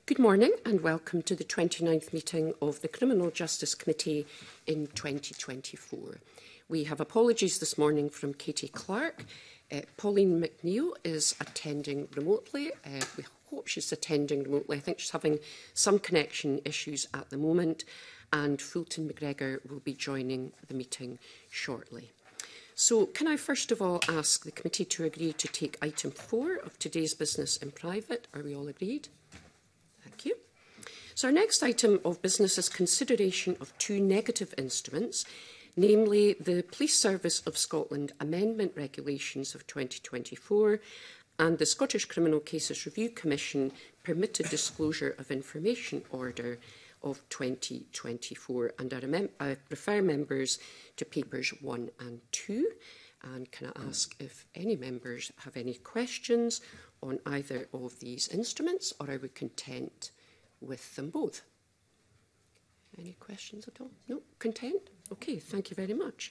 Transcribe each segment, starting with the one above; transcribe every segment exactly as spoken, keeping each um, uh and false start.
Good morning and welcome to the twenty-ninth meeting of the Criminal Justice Committee in twenty twenty-four. We have apologies this morning from Katie Clark. Uh, Pauline McNeill is attending remotely. Uh, we hope she's attending remotely. I think she's having some connection issues at the moment, and Fulton McGregor will be joining the meeting shortly. So, can I first of all ask the committee to agree to take item four of today's business in private? Are we all agreed? Thank you. So, our next item of business is consideration of two negative instruments, namely the Police Service of Scotland Amendment Regulations of twenty twenty-four and the Scottish Criminal Cases Review Commission Permitted Disclosure of Information Order of twenty twenty-four. And I, remem I refer members to papers one and two. And can I ask if any members have any questions on either of these instruments, or are we content with them both? Any questions at all? No? Content? Okay, thank you very much.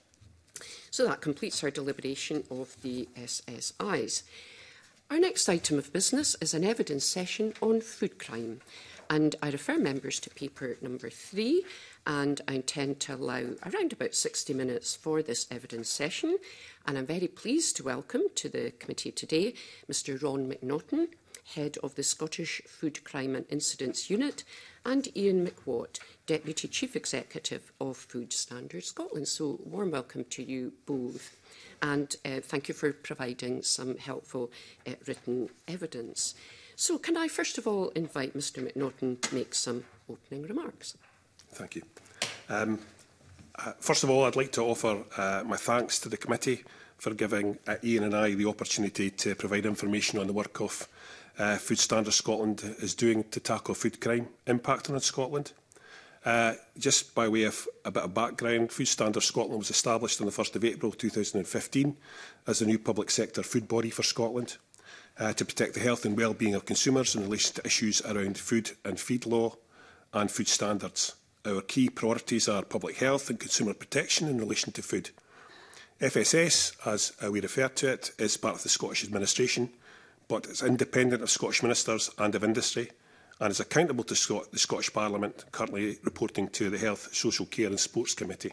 So that completes our deliberation of the S S Is. Our next item of business is an evidence session on food crime. And I refer members to paper number three, and I intend to allow around about sixty minutes for this evidence session. And I'm very pleased to welcome to the committee today Mr Ron McNaughton, Head of the Scottish Food Crime and Incidents Unit, and Ian McWatt, Deputy Chief Executive of Food Standards Scotland. So, warm welcome to you both. And uh, thank you for providing some helpful uh, written evidence. So, can I first of all invite Mr McNaughton to make some opening remarks? Thank you. Um, uh, first of all, I'd like to offer uh, my thanks to the committee for giving uh, Ian and I the opportunity to provide information on the work of uh, Food Standards Scotland is doing to tackle food crime impacting on Scotland. Uh, just by way of a bit of background, Food Standards Scotland was established on the first of April two thousand fifteen as a new public sector food body for Scotland. Uh, to protect the health and well-being of consumers in relation to issues around food and feed law and food standards. Our key priorities are public health and consumer protection in relation to food. F S S, as uh, we refer to it, is part of the Scottish Administration, but it's independent of Scottish ministers and of industry, and is accountable to Scot the Scottish Parliament, currently reporting to the Health, Social Care and Sports Committee.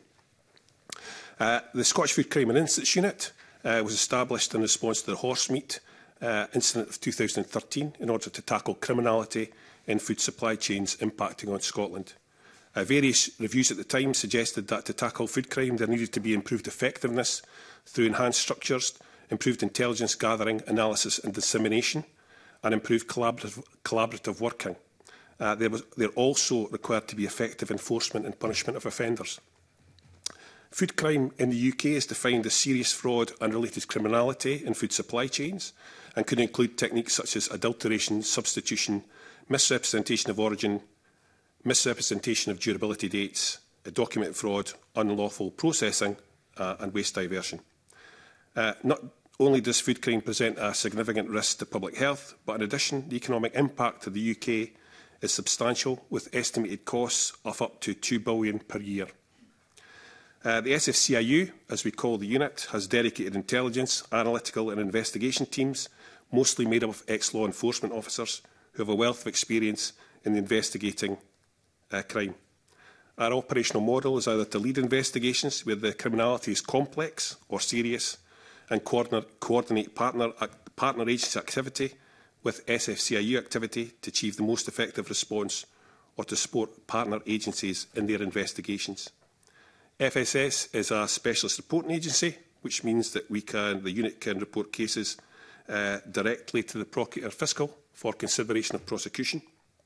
Uh, the Scottish Food Crime and Incidents Unit uh, was established in response to the horse meat Uh, incident of two thousand thirteen in order to tackle criminality in food supply chains impacting on Scotland. Uh, various reviews at the time suggested that to tackle food crime there needed to be improved effectiveness through enhanced structures, improved intelligence gathering, analysis and dissemination, and improved collaborative, collaborative working. Uh, there, was, there also required to be effective enforcement and punishment of offenders. Food crime in the U K is defined as serious fraud and related criminality in food supply chains, and could include techniques such as adulteration, substitution, misrepresentation of origin, misrepresentation of durability dates, document fraud, unlawful processing uh, and waste diversion. Uh, not only does food crime present a significant risk to public health, but in addition, the economic impact to the U K is substantial, with estimated costs of up to two billion pounds per year. Uh, the S F C I U, as we call the unit, has dedicated intelligence, analytical and investigation teams, mostly made up of ex-law enforcement officers who have a wealth of experience in investigating uh, crime. Our operational model is either to lead investigations where the criminality is complex or serious, and coordinate, coordinate partner, uh, partner agency activity with S F C I U activity to achieve the most effective response, or to support partner agencies in their investigations. F S S is a specialist reporting agency, which means that we can, the unit can report cases uh, directly to the Procurator Fiscal for consideration of prosecution.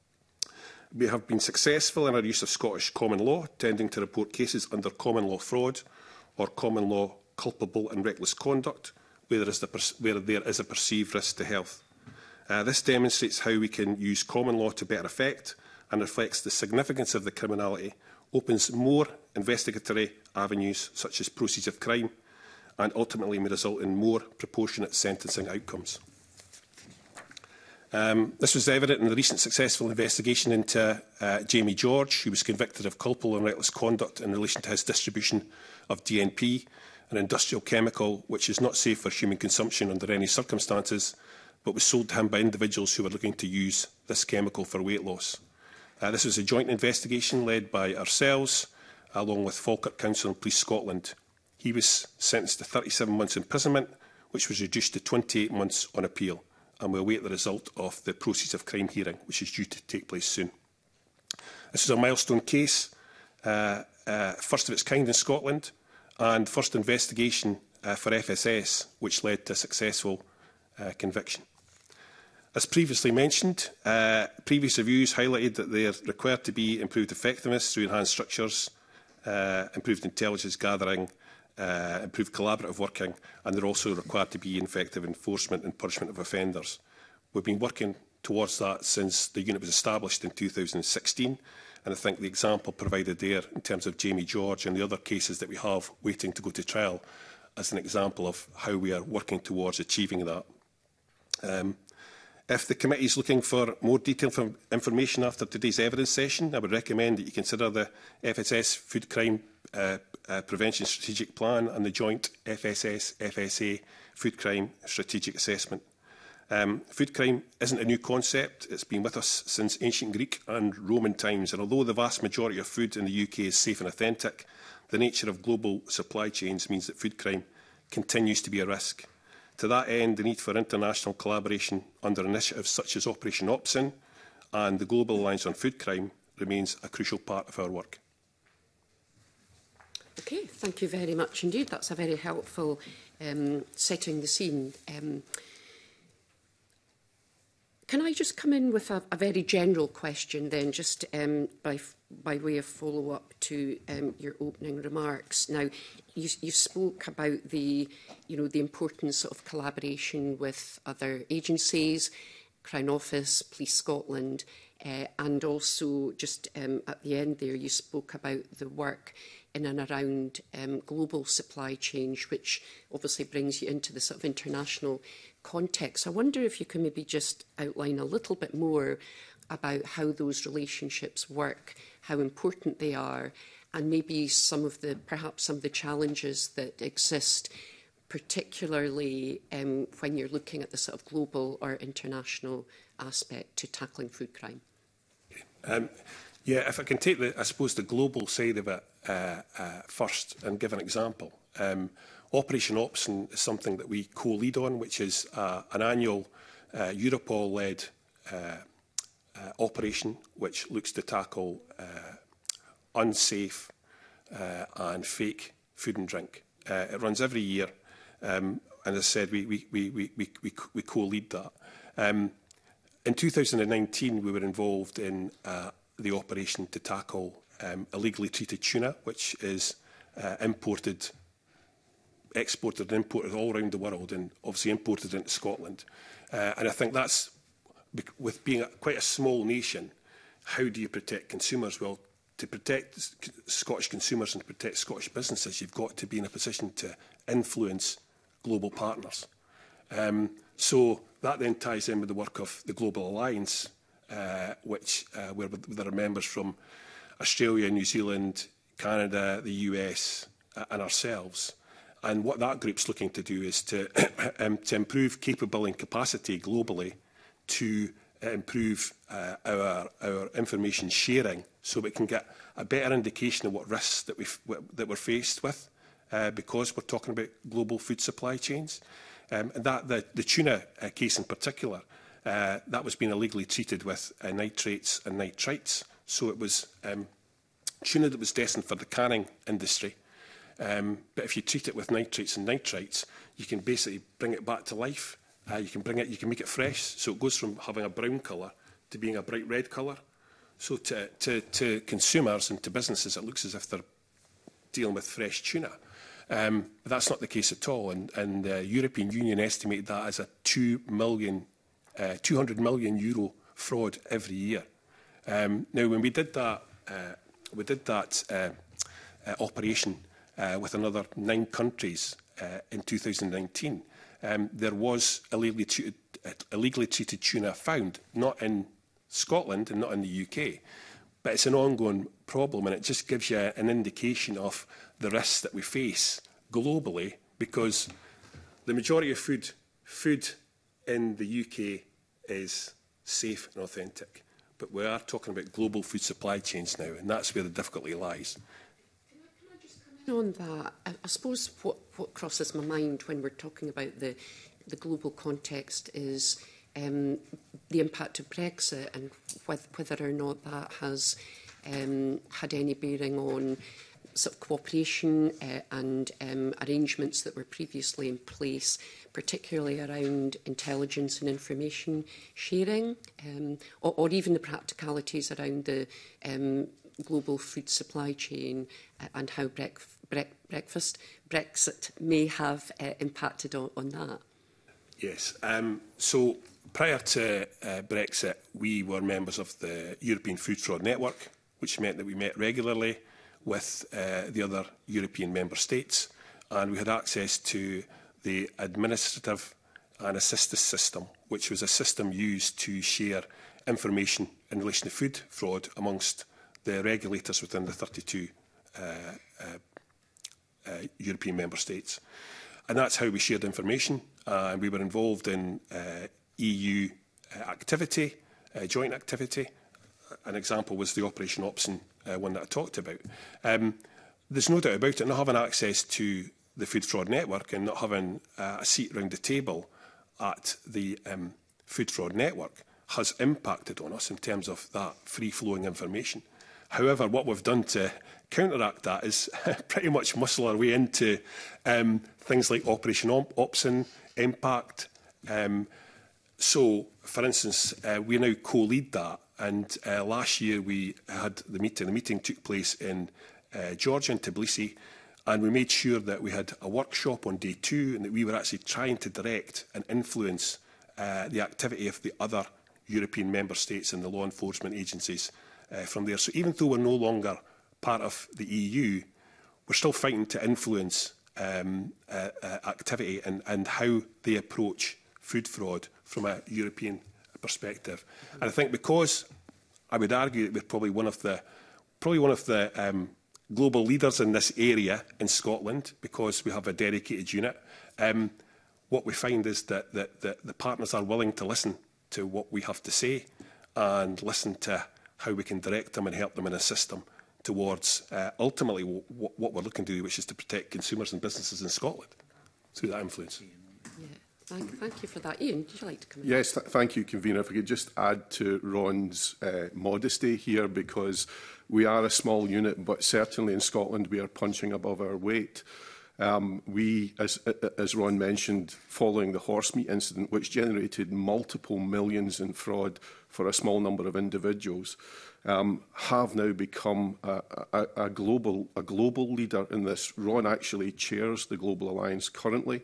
We have been successful in our use of Scottish common law, tending to report cases under common law fraud or common law culpable and reckless conduct, where there is, the, where there is a perceived risk to health. Uh, this demonstrates how we can use common law to better effect and reflects the significance of the criminality, opens more investigatory avenues such as proceeds of crime, and ultimately may result in more proportionate sentencing outcomes. Um, this was evident in the recent successful investigation into uh, Jamie George, who was convicted of culpable and reckless conduct in relation to his distribution of D N P, an industrial chemical which is not safe for human consumption under any circumstances, but was sold to him by individuals who were looking to use this chemical for weight loss. Uh, this was a joint investigation led by ourselves, along with Falkirk Council and Police Scotland. He was sentenced to thirty-seven months imprisonment, which was reduced to twenty-eight months on appeal, and we await the result of the proceeds of crime hearing, which is due to take place soon. This is a milestone case, uh, uh, first of its kind in Scotland, and first investigation uh, for F S S, which led to a successful uh, conviction. As previously mentioned, uh, previous reviews highlighted that there required to be improved effectiveness through enhanced structures, uh, improved intelligence gathering, uh, improved collaborative working, and there also required to be effective enforcement and punishment of offenders. We've been working towards that since the unit was established in two thousand sixteen, and I think the example provided there in terms of Jamie George and the other cases that we have waiting to go to trial as an example of how we are working towards achieving that. Um, If the committee is looking for more detailed information after today's evidence session, I would recommend that you consider the F S S Food Crime uh, uh, Prevention Strategic Plan and the joint F S S F S A Food Crime Strategic Assessment. Um, food crime isn't a new concept. It's been with us since ancient Greek and Roman times, and although the vast majority of food in the U K is safe and authentic, the nature of global supply chains means that food crime continues to be a risk. To that end, the need for international collaboration under initiatives such as Operation Opsin and the Global Alliance on Food Crime remains a crucial part of our work. Okay, thank you very much indeed. That's a very helpful um, setting the scene. Um, can I just come in with a, a very general question then, just um, by by way of follow-up to um, your opening remarks. Now, you, you spoke about the, you know, the importance of collaboration with other agencies, Crown Office, Police Scotland, uh, and also just um, at the end there, you spoke about the work in and around um, global supply chain, which obviously brings you into the sort of international context. I wonder if you can maybe just outline a little bit more about how those relationships work, how important they are, and maybe some of the, perhaps some of the challenges that exist, particularly um, when you're looking at the sort of global or international aspect to tackling food crime. Um, yeah, if I can take the, I suppose, the global side of it uh, uh, first and give an example. Um, Operation Opsin is something that we co-lead on, which is uh, an annual uh, Europol-led uh, Uh, operation which looks to tackle uh, unsafe uh, and fake food and drink. Uh, it runs every year, um, and as I said, we, we, we, we, we, we co-lead that. Um, in two thousand nineteen, we were involved in uh, the operation to tackle um, illegally treated tuna, which is uh, imported, exported and imported all around the world, and obviously imported into Scotland. Uh, and I think that's, with being a, quite a small nation, how do you protect consumers? Well, to protect Scottish consumers and to protect Scottish businesses, you've got to be in a position to influence global partners. Um, so that then ties in with the work of the Global Alliance, uh, which uh, where there are members from Australia, New Zealand, Canada, the U S, uh, and ourselves. And what that group's looking to do is to, um, to improve capability and capacity globally to uh, improve uh, our, our information sharing so we can get a better indication of what risks that, we've, that we're faced with uh, because we're talking about global food supply chains. Um, and that, the, the tuna uh, case in particular, uh, that was being illegally treated with uh, nitrates and nitrites. So it was um, tuna that was destined for the canning industry. Um, but if you treat it with nitrates and nitrites, you can basically bring it back to life. Uh, you can bring it, you can make it fresh, so it goes from having a brown colour to being a bright red colour. So to, to, to consumers and to businesses, it looks as if they're dealing with fresh tuna. Um, but that's not the case at all, and, and the European Union estimated that as a two million, uh, two hundred million euro fraud every year. Um, now, when we did that, uh, we did that uh, uh, operation uh, with another nine countries uh, in two thousand nineteen. Um, there was illegally treated, uh, illegally treated tuna found, not in Scotland and not in the U K, but it's an ongoing problem, and it just gives you an indication of the risks that we face globally, because the majority of food, food in the U K is safe and authentic. But we are talking about global food supply chains now, and that's where the difficulty lies. On that, I, I suppose what, what crosses my mind when we're talking about the, the global context is um, the impact of Brexit and wh whether or not that has um, had any bearing on sort of cooperation uh, and um, arrangements that were previously in place, particularly around intelligence and information sharing, um, or, or even the practicalities around the um, global food supply chain uh, and how brec brec breakfast Brexit may have uh, impacted on, on that. Yes. Um, so prior to uh, Brexit, we were members of the European Food Fraud Network, which meant that we met regularly with uh, the other European member states, and we had access to the administrative and assistance system, which was a system used to share information in relation to food fraud amongst the regulators within the thirty-two uh, uh, uh, European member states. And that's how we shared information, uh, and we were involved in uh, E U uh, activity, uh, joint activity. An example was the Operation Opson uh, one that I talked about. Um, there's no doubt about it, not having access to the Food Fraud Network and not having uh, a seat around the table at the um, Food Fraud Network has impacted on us in terms of that free-flowing information. However, what we've done to counteract that is pretty much muscle our way into um, things like Operation Op Opson, Impact. Um, so, for instance, uh, we now co-lead that, and uh, last year we had the meeting. The meeting took place in uh, Georgia, in Tbilisi, and we made sure that we had a workshop on day two and that we were actually trying to direct and influence uh, the activity of the other European member states and the law enforcement agencies uh, from there. So even though we're no longer part of the E U, we're still fighting to influence um, uh, uh, activity and, and how they approach food fraud from a European perspective. And I think because I would argue that we're probably one of the probably one of the um, global leaders in this area in Scotland, because we have a dedicated unit, um, what we find is that, that, that the partners are willing to listen to what we have to say and listen to how we can direct them and help them and assist them towards uh, ultimately what, what we're looking to do, which is to protect consumers and businesses in Scotland through that influence. Yeah. Thank, thank you for that. Ian, would you like to come in? Yes, th thank you, Convener. If I could just add to Ron's uh, modesty here, because we are a small unit, but certainly in Scotland we are punching above our weight. Um, we, as, as Ron mentioned, following the horse meat incident, which generated multiple millions in fraud for a small number of individuals, um, have now become a, a, a, global, a global leader in this. Ron actually chairs the Global Alliance currently,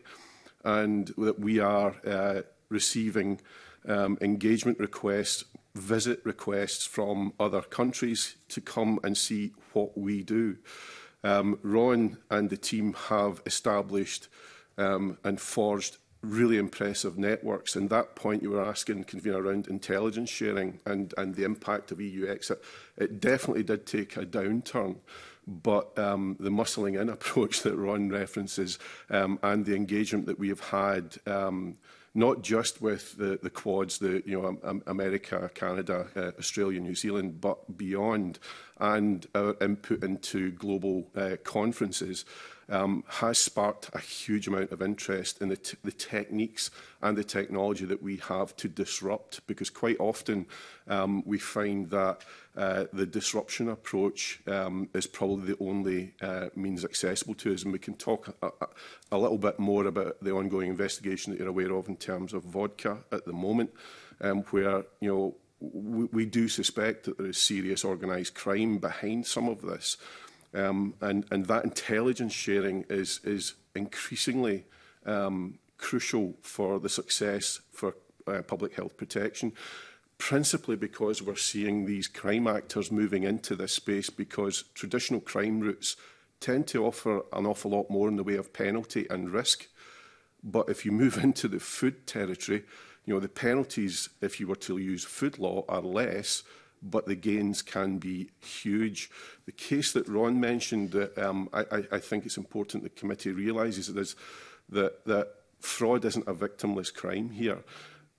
and that we are uh, receiving um, engagement requests, visit requests from other countries to come and see what we do. Um, Ron and the team have established um, and forged really impressive networks. And that point you were asking, Convener, around intelligence sharing and, and the impact of E U exit, it definitely did take a downturn. But um, the muscling in approach that Ron references um, and the engagement that we have had, um, not just with the, the Quads, the you know um, America, Canada, uh, Australia, New Zealand, but beyond, and our input into global uh, conferences, um, has sparked a huge amount of interest in the, t the techniques and the technology that we have to disrupt, because quite often um, we find that uh, the disruption approach um, is probably the only uh, means accessible to us. And we can talk a, a, a little bit more about the ongoing investigation that you're aware of in terms of vodka at the moment, um, where, you know, we, we do suspect that there is serious organised crime behind some of this. Um, and, and that intelligence sharing is, is increasingly um, crucial for the success for uh, public health protection, principally because we're seeing these crime actors moving into this space, because traditional crime routes tend to offer an awful lot more in the way of penalty and risk. But if you move into the food territory, you know, the penalties, if you were to use food law, are less, but the gains can be huge. The case that Ron mentioned, that um, I, I think it's important the committee realises is that, that fraud isn't a victimless crime here.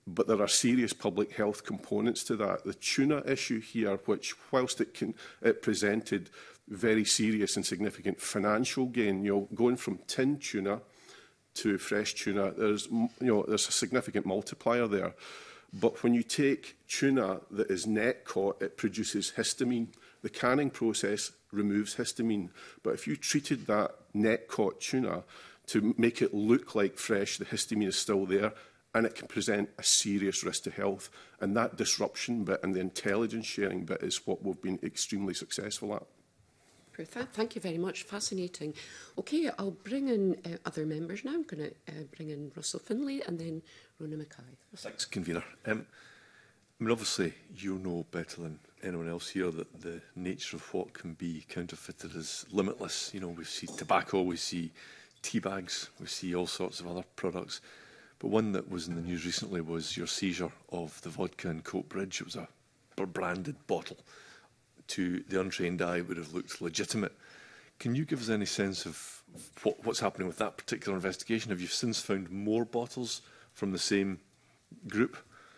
but there are serious public health components to that. The tuna issue here, which, whilst it, can, it presented very serious and significant financial gain, you know, going from tin tuna to fresh tuna, there's, you know, there's a significant multiplier there. But when you take tuna that is net caught, it produces histamine. The canning process removes histamine. But if you treated that net caught tuna to make it look like fresh, the histamine is still there, and it can present a serious risk to health. And that disruption bit and the intelligence sharing bit is what we've been extremely successful at. Thank you very much. Fascinating. Okay, I'll bring in uh, other members now. I'm going to uh, bring in Russell Finlay and then Rona Mackay. Thanks, Convener. Um, I mean, obviously, you know better than anyone else here that the nature of what can be counterfeited is limitless. You know, we see tobacco, we see tea bags, we see all sorts of other products. But one that was in the news recently was your seizure of the vodka in Coat Bridge. It was a branded bottle. To the untrained eye would have looked legitimate. Can you give us any sense of what, what's happening with that particular investigation? Have you since found more bottles from the same group?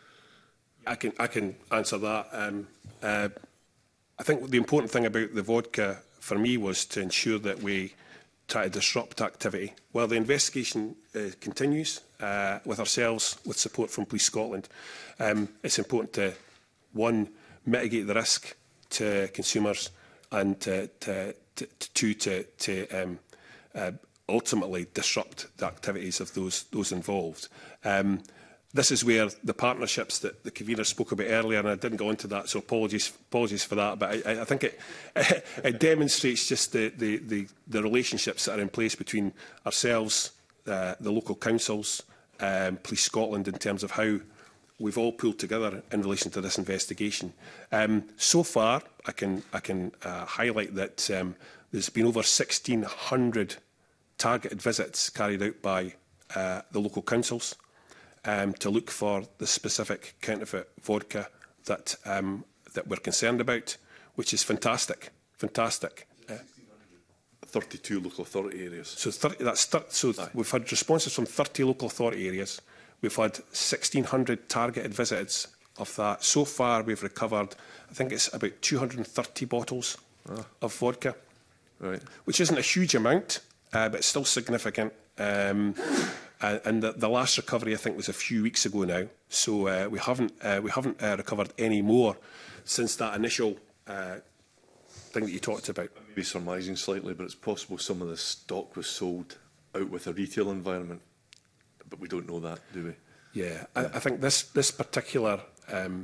I can I can answer that. Um, uh, I think the important thing about the vodka for me was to ensure that we try to disrupt activity. While the investigation uh, continues uh, with ourselves, with support from Police Scotland, um, it's important to, one, mitigate the risk to consumers and to, to, to, to, to, to um, uh, ultimately disrupt the activities of those, those involved. Um, this is where the partnerships that the convener spoke about earlier, and I didn't go into that, so apologies, apologies for that, but I, I think it, it demonstrates just the, the, the, the relationships that are in place between ourselves, uh, the local councils, um, Police Scotland, in terms of how we've all pulled together in relation to this investigation. Um, so far, I can, I can uh, highlight that um, there's been over sixteen hundred targeted visits carried out by uh, the local councils um, to look for the specific counterfeit vodka that, um, that we're concerned about, which is fantastic, fantastic. Uh, thirty-two local authority areas. So, thirty, that's th so we've had responses from thirty local authority areas. We've had sixteen hundred targeted visits of that. So far, we've recovered, I think it's about two hundred and thirty bottles ah. of vodka, right. which isn't a huge amount, uh, but it's still significant. Um, and and the, the last recovery, I think, was a few weeks ago now. So uh, we haven't uh, we haven't uh, recovered any more since that initial uh, thing that you talked about. Maybe surmising slightly, but it's possible some of the stock was sold out with a retail environment. But we don't know that, do we? Yeah, I, I think this this particular, um,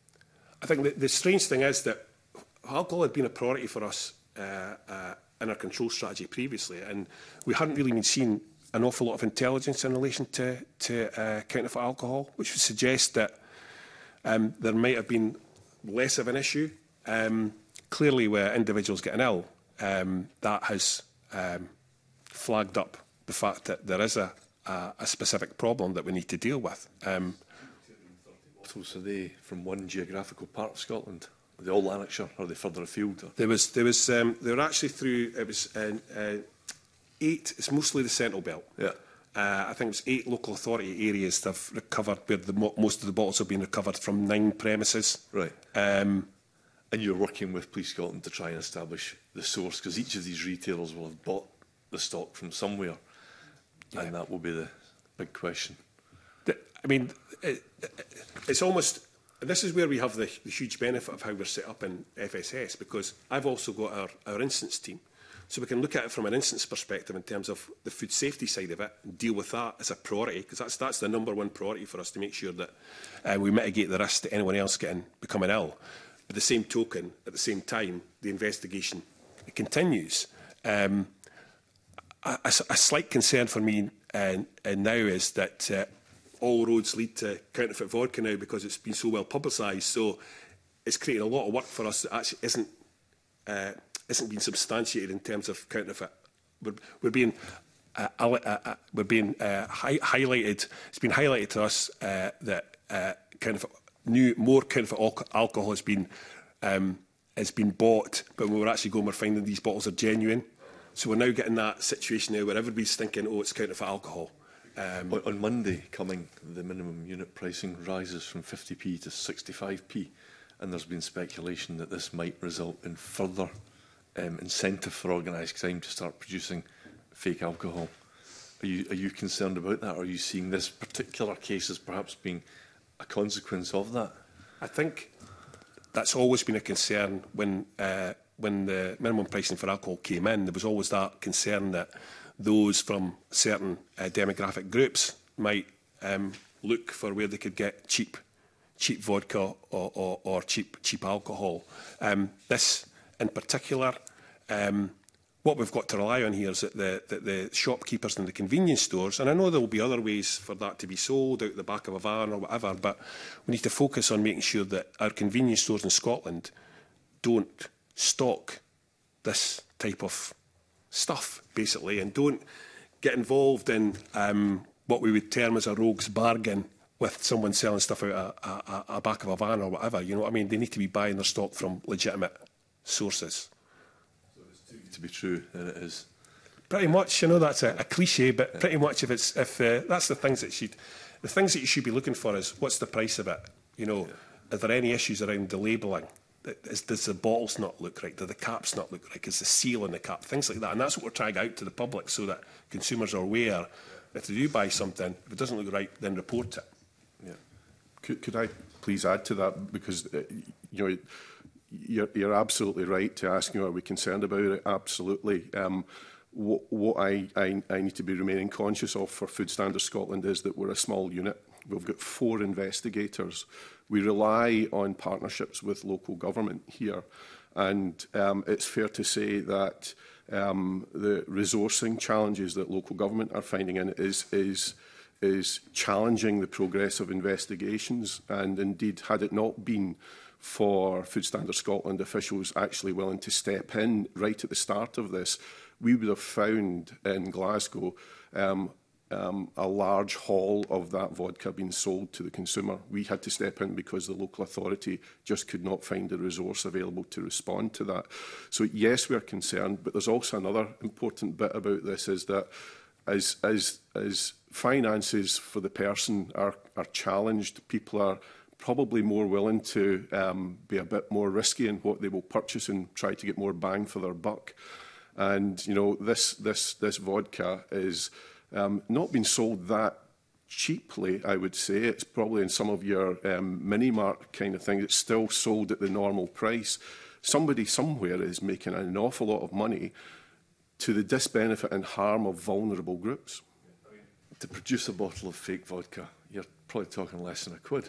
I think the, the strange thing is that alcohol had been a priority for us uh, uh, in our control strategy previously, and we hadn't really been seeing an awful lot of intelligence in relation to, to uh, counterfeit alcohol, which would suggest that um, there might have been less of an issue. Um, clearly, where individuals getting ill, um, that has um, flagged up the fact that there is a Uh, a specific problem that we need to deal with. Um, bottles, are they from one geographical part of Scotland? Are they all Lanarkshire? Or are they further afield? Or? There was, there was, um, they were actually through. It was uh, uh, eight. It's mostly the Central Belt. Yeah. Uh, I think it was eight local authority areas that have recovered, where the mo most of the bottles have been recovered from nine premises. Right. Um, and you're working with Police Scotland to try and establish the source, because each of these retailers will have bought the stock from somewhere. Yeah. And that will be the big question. The, I mean, it, it's almost, this is where we have the, the huge benefit of how we're set up in F S S, because I've also got our, our instance team. So we can look at it from an instance perspective in terms of the food safety side of it and deal with that as a priority, because that's, that's the number one priority for us, to make sure that uh, we mitigate the risk to anyone else getting becoming ill. At the same token, at the same time, the investigation it continues. Um, A, a, a slight concern for me uh, uh, now is that uh, all roads lead to counterfeit vodka now, because it's been so well publicised. So it's creating a lot of work for us that actually isn't uh, isn't being substantiated in terms of counterfeit. We're, we're being uh, uh, uh, we're being uh, hi highlighted. It's been highlighted to us uh, that uh, counterfeit, new more counterfeit al alcohol has been um, has been bought, but when we're actually going, we're finding these bottles are genuine. So we're now getting that situation now where everybody's thinking, oh, it's counterfeit alcohol. Um, on, on Monday coming, the minimum unit pricing rises from fifty p to sixty-five p, and there's been speculation that this might result in further um, incentive for organised crime to start producing fake alcohol. Are you, are you concerned about that? Or are you seeing this particular case as perhaps being a consequence of that? I think that's always been a concern when uh, when the minimum pricing for alcohol came in. There was always that concern that those from certain uh, demographic groups might um, look for where they could get cheap, cheap vodka or, or, or cheap, cheap alcohol. Um, this, in particular, um, what we've got to rely on here is that the, that the shopkeepers in the convenience stores, and I know there will be other ways for that to be sold out the back of a van or whatever, but we need to focus on making sure that our convenience stores in Scotland don't stock this type of stuff, basically, and don't get involved in um, what we would term as a rogue's bargain with someone selling stuff out a, a, a back of a van or whatever. You know what I mean? They need to be buying their stock from legitimate sources. So it's too good to be true, and it is. Pretty much, you know, that's a, a cliche, but yeah. pretty much if it's if uh, that's the things that should, the things that you should be looking for is what's the price of it? You know, yeah. Are there any issues around the labelling? Is, does the bottles not look right? Do the caps not look right? Is the seal on the cap? Things like that. And that's what we're trying out to the public so that consumers are aware if they do buy something, if it doesn't look right, then report it. Yeah. Could, could I please add to that? Because, uh, you know, you're, you're absolutely right to ask, you know, are we concerned about it? Absolutely. Um, what what I, I, I need to be remaining conscious of for Food Standards Scotland is that we're a small unit. We've got four investigators. We rely on partnerships with local government here, and um, it's fair to say that um, the resourcing challenges that local government are finding in it is, is, is challenging the progress of investigations. And indeed, had it not been for Food Standards Scotland officials actually willing to step in right at the start of this, we would have found in Glasgow um, Um, a large haul of that vodka being sold to the consumer. We had to step in because the local authority just could not find the resource available to respond to that. So yes, we are concerned, but there's also another important bit about this is that as, as, as finances for the person are, are challenged, people are probably more willing to um, be a bit more risky in what they will purchase and try to get more bang for their buck. And, you know, this, this, this vodka is Um, not been sold that cheaply, I would say. It's probably in some of your um, mini-mart kind of thing. It's still sold at the normal price. Somebody somewhere is making an awful lot of money to the disbenefit and harm of vulnerable groups. To produce a bottle of fake vodka, you're probably talking less than a quid.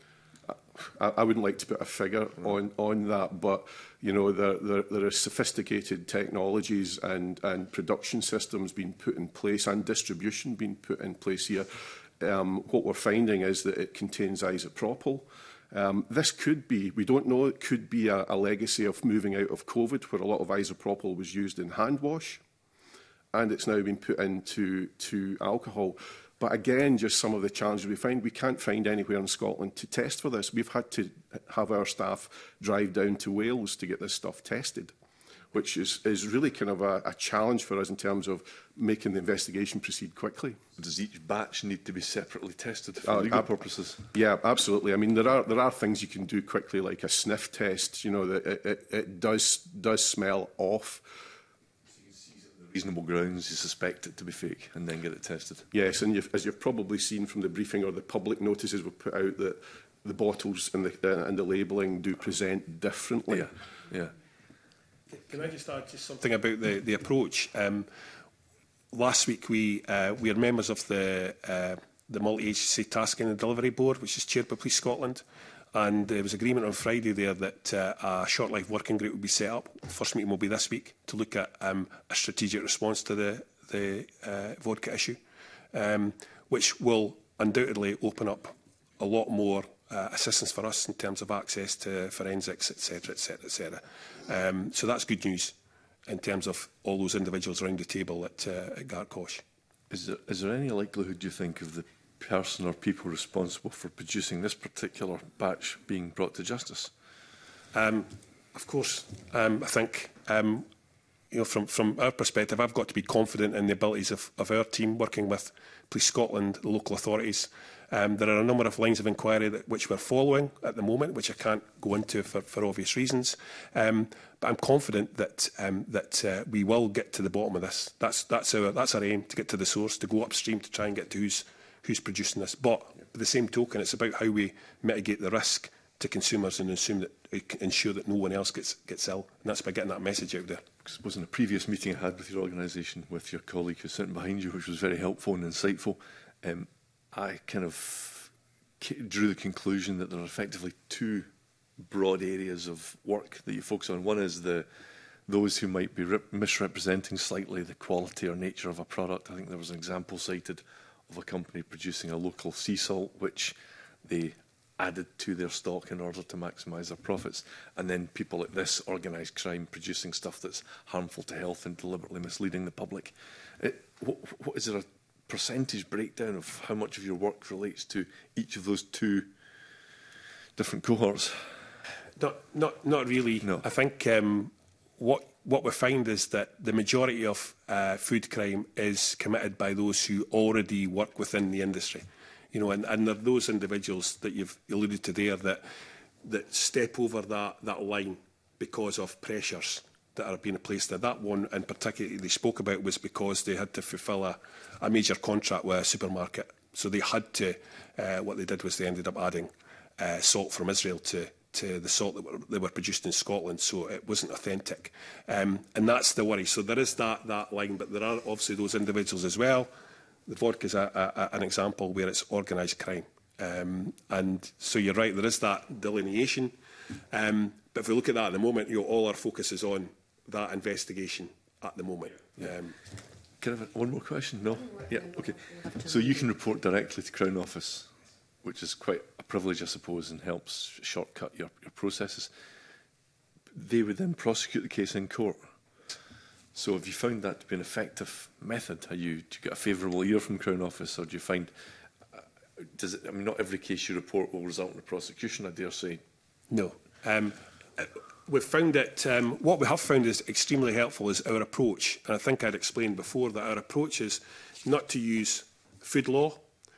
I, I wouldn't like to put a figure on, on that, but you know, there, there, there are sophisticated technologies and, and production systems being put in place and distribution being put in place here. Um, what we're finding is that it contains isopropyl. Um, this could be, we don't know, it could be a, a legacy of moving out of COVID, where a lot of isopropyl was used in hand wash, and it's now been put into to alcohol. But again, just some of the challenges we find, we can't find anywhere in Scotland to test for this. We've had to have our staff drive down to Wales to get this stuff tested, which is, is really kind of a, a challenge for us in terms of making the investigation proceed quickly. Does each batch need to be separately tested for uh, legal uh, purposes? Yeah, absolutely. I mean, there are there are things you can do quickly, like a sniff test. You know, that it, it, it does does smell off. Reasonable grounds, you suspect it to be fake, and then get it tested. Yes, and you've, as you've probably seen from the briefing or the public notices we've put out, that the bottles and the, uh, and the labelling do present differently. Yeah, yeah. Can I just add just something about the, the approach? Um, last week we uh, we are members of the uh, the multi-agency tasking and delivery board, which is chaired by Police Scotland. And there was agreement on Friday there that uh, a short-life working group would be set up. The first meeting will be this week to look at um, a strategic response to the, the uh, vodka issue, um, which will undoubtedly open up a lot more uh, assistance for us in terms of access to forensics, et cetera, et cetera, et cetera. Um, so that's good news in terms of all those individuals around the table at, uh, at Gartcosh. Is there, is there any likelihood, do you think, of the person or people responsible for producing this particular batch being brought to justice? Um, of course, um, I think um, you know, from, from our perspective, I've got to be confident in the abilities of, of our team working with Police Scotland, the local authorities. Um, there are a number of lines of inquiry that, which we're following at the moment, which I can't go into for, for obvious reasons. Um, but I'm confident that um, that uh, we will get to the bottom of this. That's that's our that's our aim, to get to the source, to go upstream, to try and get to who's who's producing this. But by the same token, it's about how we mitigate the risk to consumers and assume that, ensure that no one else gets gets ill. And that's by getting that message out there. I suppose in a previous meeting I had with your organisation, with your colleague who's sitting behind you, which was very helpful and insightful, um, I kind of drew the conclusion that there are effectively two broad areas of work that you focus on. One is the those who might be misrepresenting slightly the quality or nature of a product. I think there was an example cited of a company producing a local sea salt, which they added to their stock in order to maximise their profits. And then people like this, organised crime, producing stuff that's harmful to health and deliberately misleading the public. It, what, what, is there a percentage breakdown of how much of your work relates to each of those two different cohorts? Not, not, not really. No. I think um, what what we find is that the majority of uh, food crime is committed by those who already work within the industry. You know, and, and there are those individuals that you've alluded to there that that step over that that line because of pressures that are being placed there. That one in particular they spoke about was because they had to fulfil a, a major contract with a supermarket. So they had to, uh, what they did was they ended up adding uh, salt from Israel to, to the salt that were, they were produced in Scotland, so it wasn't authentic. Um, and that's the worry. So there is that, that line, but there are obviously those individuals as well. The vodka is a, a, an example where it's organised crime. Um, and so you're right, there is that delineation. Um, but if we look at that at the moment, you know, all our focus is on that investigation at the moment. Um, Can I have one more question? No? Yeah, okay. So you can report directly to Crown Office, which is quite a privilege, I suppose, and helps shortcut your, your processes. They would then prosecute the case in court. So have you found that to be an effective method? Are you, do you get a favourable ear from Crown Office, or do you find, uh, does it, I mean, not every case you report will result in a prosecution, I dare say. No. Um, we've found that, um, what we have found is extremely helpful is our approach. And I think I'd explained before that our approach is not to use food law.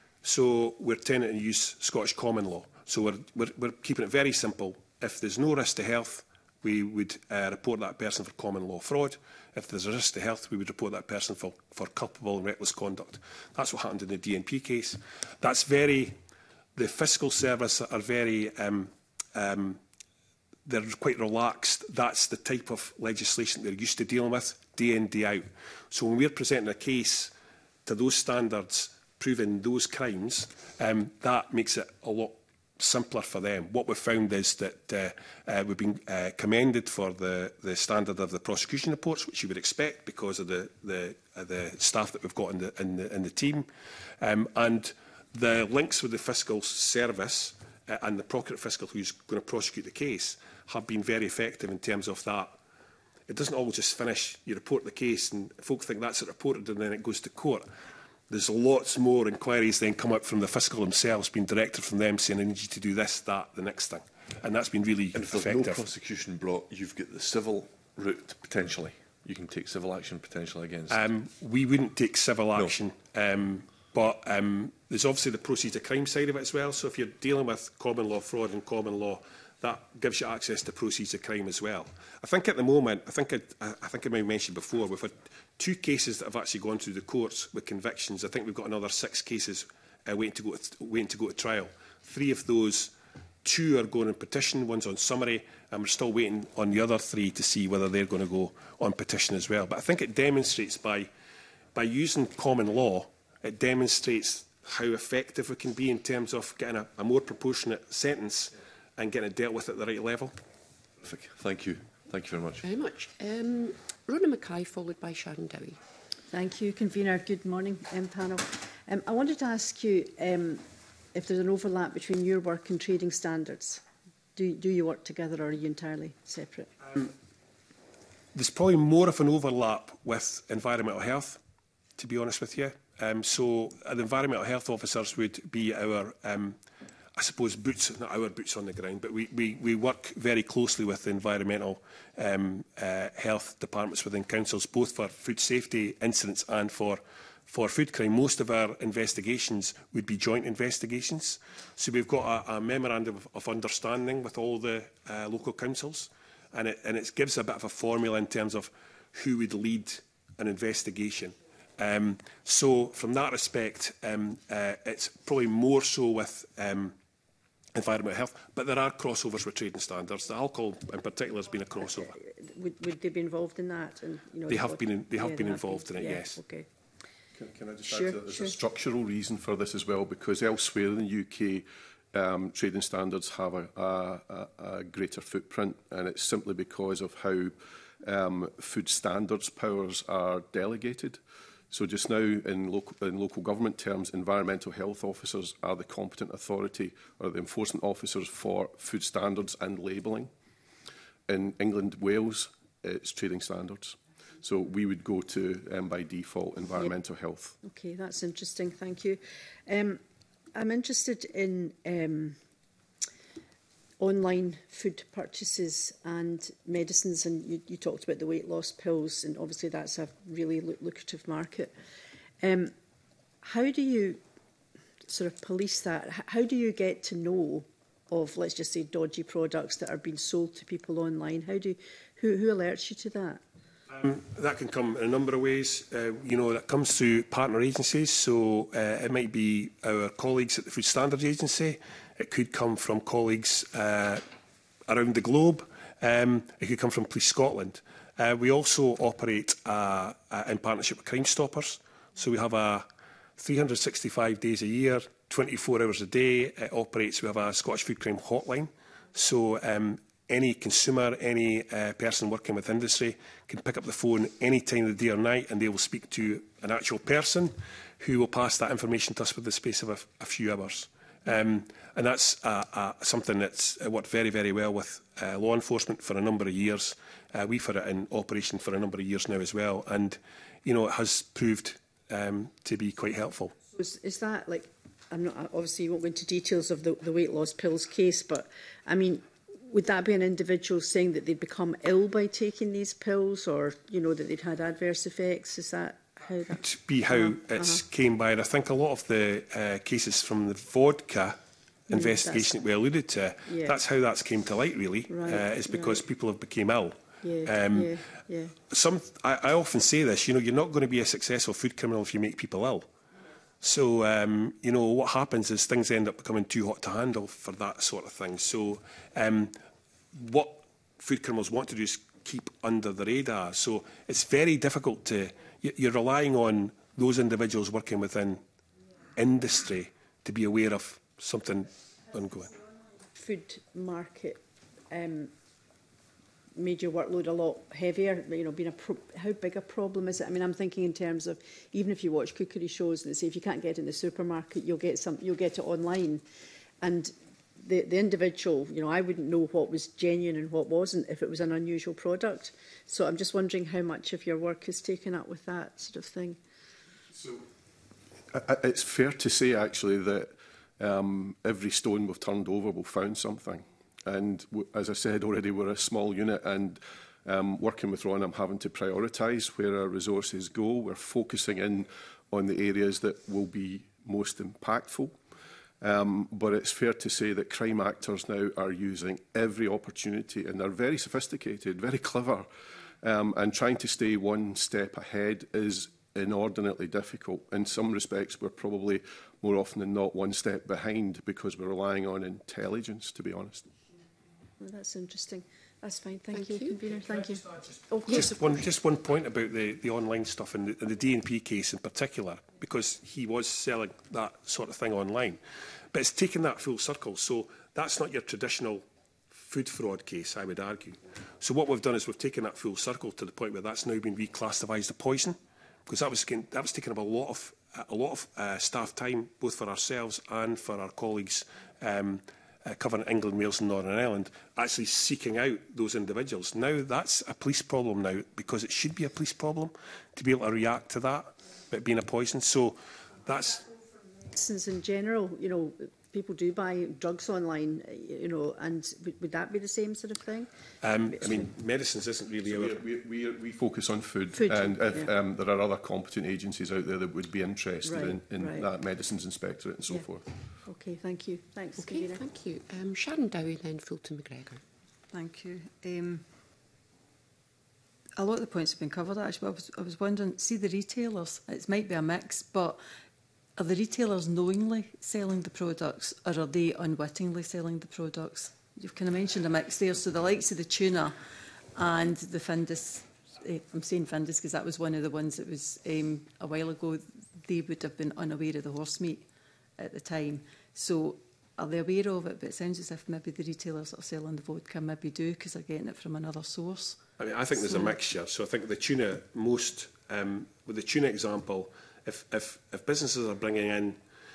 So we're tending to use Scottish common law. So we're, we're, we're keeping it very simple. If there's no risk to health, we would uh, report that person for common law fraud. If there's a risk to health, we would report that person for, for culpable and reckless conduct. That's what happened in the D N P case. That's very, the fiscal service are very, um, um, they're quite relaxed. That's the type of legislation they're used to dealing with, day in, day out. So when we're presenting a case to those standards, proving those crimes, um, that makes it a lot simpler for them. What we've found is that uh, uh, we've been uh, commended for the, the standard of the prosecution reports, which you would expect because of the, the, uh, the staff that we've got in the, in the, in the team. Um, and the links with the fiscal service uh, and the procurate fiscal who's going to prosecute the case have been very effective in terms of that. It doesn't all just finish, you report the case and folk think that's it reported and then it goes to court. There's lots more inquiries then come up from the fiscal themselves, being directed from them, saying, I need you to do this, that, the next thing. And that's been really and if effective. there's no prosecution brought, you've got the civil route, potentially. You can take civil action, potentially, against... Um, we wouldn't take civil action, no. um, but um, there's obviously the proceeds of crime side of it as well. So if you're dealing with common law fraud and common law, that gives you access to proceeds of crime as well. I think at the moment, I think I, I think I may have mentioned before, we've had two cases that have actually gone through the courts with convictions. I think we've got another six cases uh, waiting to go to, waiting to go to trial. Three of those, two are going on petition, one's on summary, and we're still waiting on the other three to see whether they're going to go on petition as well. But I think it demonstrates by by using common law, it demonstrates how effective we can be in terms of getting a, a more proportionate sentence and getting it dealt with at the right level. Thank you. Thank you very much. Very much. Um, Rona Mackay, followed by Sharon Dowie. Thank you, Convener. Good morning, um, panel. Um, I wanted to ask you um, if there's an overlap between your work and trading standards. Do, do you work together or are you entirely separate? Um, there's probably more of an overlap with environmental health, to be honest with you. Um, so uh, the environmental health officers would be our um, I suppose, boots, not our boots on the ground, but we, we, we work very closely with the environmental um, uh, health departments within councils, both for food safety incidents and for, for food crime. Most of our investigations would be joint investigations. So we've got a, a memorandum of, of understanding with all the uh, local councils, and it, and it gives a bit of a formula in terms of who would lead an investigation. Um, so from that respect, um, uh, it's probably more so with um, environmental health, but there are crossovers with trading standards. The alcohol in particular has been a crossover. Would, would they be involved in that? And, you know, they have been, in, they have yeah, been they involved have been, in it, yeah, yes. Okay. Can, can I just Sure, add that there's sure. a structural reason for this as well, because elsewhere in the U K, um, trading standards have a, a, a, a greater footprint, and it's simply because of how um, food standards powers are delegated. So just now, in local, in local government terms, environmental health officers are the competent authority or the enforcement officers for food standards and labelling. In England, Wales, it's trading standards. So we would go to, um, by default, environmental yep. health. Okay, that's interesting. Thank you. Um, I'm interested in um, online food purchases and medicines, and you, you talked about the weight loss pills, and obviously that's a really lucrative market. Um, how do you sort of police that? How do you get to know of, let's just say, dodgy products that are being sold to people online? How do who, who alerts you to that? Um, that can come in a number of ways. Uh, you know, that comes through partner agencies. So uh, it might be our colleagues at the Food Standards Agency. It could come from colleagues uh, around the globe. Um, it could come from Police Scotland. Uh, we also operate uh, uh, in partnership with Crime Stoppers. So we have a three hundred sixty-five days a year, twenty-four hours a day. It operates. We have a Scottish Food Crime hotline. So um, any consumer, any uh, person working with industry can pick up the phone any time of the day or night, and they will speak to an actual person who will pass that information to us within the space of a, a few hours. Um, and that's uh, uh, something that's worked very, very well with uh, law enforcement for a number of years. Uh, we've had it in operation for a number of years now as well. And, you know, it has proved um, to be quite helpful. Is, is that, like, I'm not, obviously you won't go into details of the, the weight loss pills case, but, I mean, would that be an individual saying that they'd become ill by taking these pills, or, you know, that they'd had adverse effects? Is that how that... To be how uh -huh. it's uh -huh. came by. And I think a lot of the uh, cases from the vodka mm, investigation that we alluded to, yeah. that's how that's came to light, really, right, uh, is because right. people have become ill. Yeah, um, yeah, yeah. Some, I, I often say this, you know, you're not going to be a successful food criminal if you make people ill. So, um, you know, what happens is things end up becoming too hot to handle for that sort of thing. So um, what food criminals want to do is keep under the radar. So it's very difficult to, you're relying on those individuals working within industry to be aware of something ongoing. Food market um, made your workload a lot heavier, you know, being a pro how big a problem is it? I mean, I'm thinking in terms of, even if you watch cookery shows and they say if you can't get it in the supermarket, you'll get some, you'll get it online. And the, the individual, you know, I wouldn't know what was genuine and what wasn't if it was an unusual product. So I'm just wondering how much of your work is taken up with that sort of thing. So it's fair to say, actually, that um, every stone we've turned over, we've found something. And w as I said already, we're a small unit, and um, working with Ron, I'm having to prioritise where our resources go. We're focusing in on the areas that will be most impactful. Um, but it's fair to say that crime actors now are using every opportunity, and they're very sophisticated, very clever, um, and trying to stay one step ahead is inordinately difficult. In some respects, we're probably more often than not one step behind because we're relying on intelligence, to be honest. Well, that's interesting. That's fine. Thank, Thank you, you, Convener. Thank you. Just, oh, just, yes. one, just one point about the, the online stuff and the, and the D and P case in particular, because he was selling that sort of thing online. But it's taken that full circle. So that's not your traditional food fraud case, I would argue. So what we've done is we've taken that full circle to the point where that's now been reclassified as a poison, because that was, that was taking up a lot of, a lot of uh, staff time, both for ourselves and for our colleagues um, Uh, covering England, Wales and Northern Ireland, actually seeking out those individuals. Now that's a police problem now, because it should be a police problem to be able to react to that, but being a poison. So that's... Medicines in general, you know, people do buy drugs online, you know, and would, would that be the same sort of thing? Um, I mean, medicines isn't really So our... we, we, we focus on food, Food, and if yeah. um, there are other competent agencies out there that would be interested Right, in, in right. that, Medicines Inspectorate and so Yeah. forth. Okay, thank you. Thanks, Okay, Convener. thank you. Um, Sharon Dowie, then Fulton McGregor. Thank you. Um, a lot of the points have been covered, actually, but I was, I was wondering, see the retailers, it might be a mix, but are the retailers knowingly selling the products, or are they unwittingly selling the products? You've kind of mentioned a mix there, so the likes of the tuna and the Findus, eh, I'm saying Findus because that was one of the ones that was um, a while ago, they would have been unaware of the horse meat at the time. So are they aware of it? But it sounds as if maybe the retailers that are selling the vodka maybe do because they're getting it from another source. I mean, I think there's a mixture. So I think the tuna, most, um, with the tuna example, if, if, if businesses are bringing in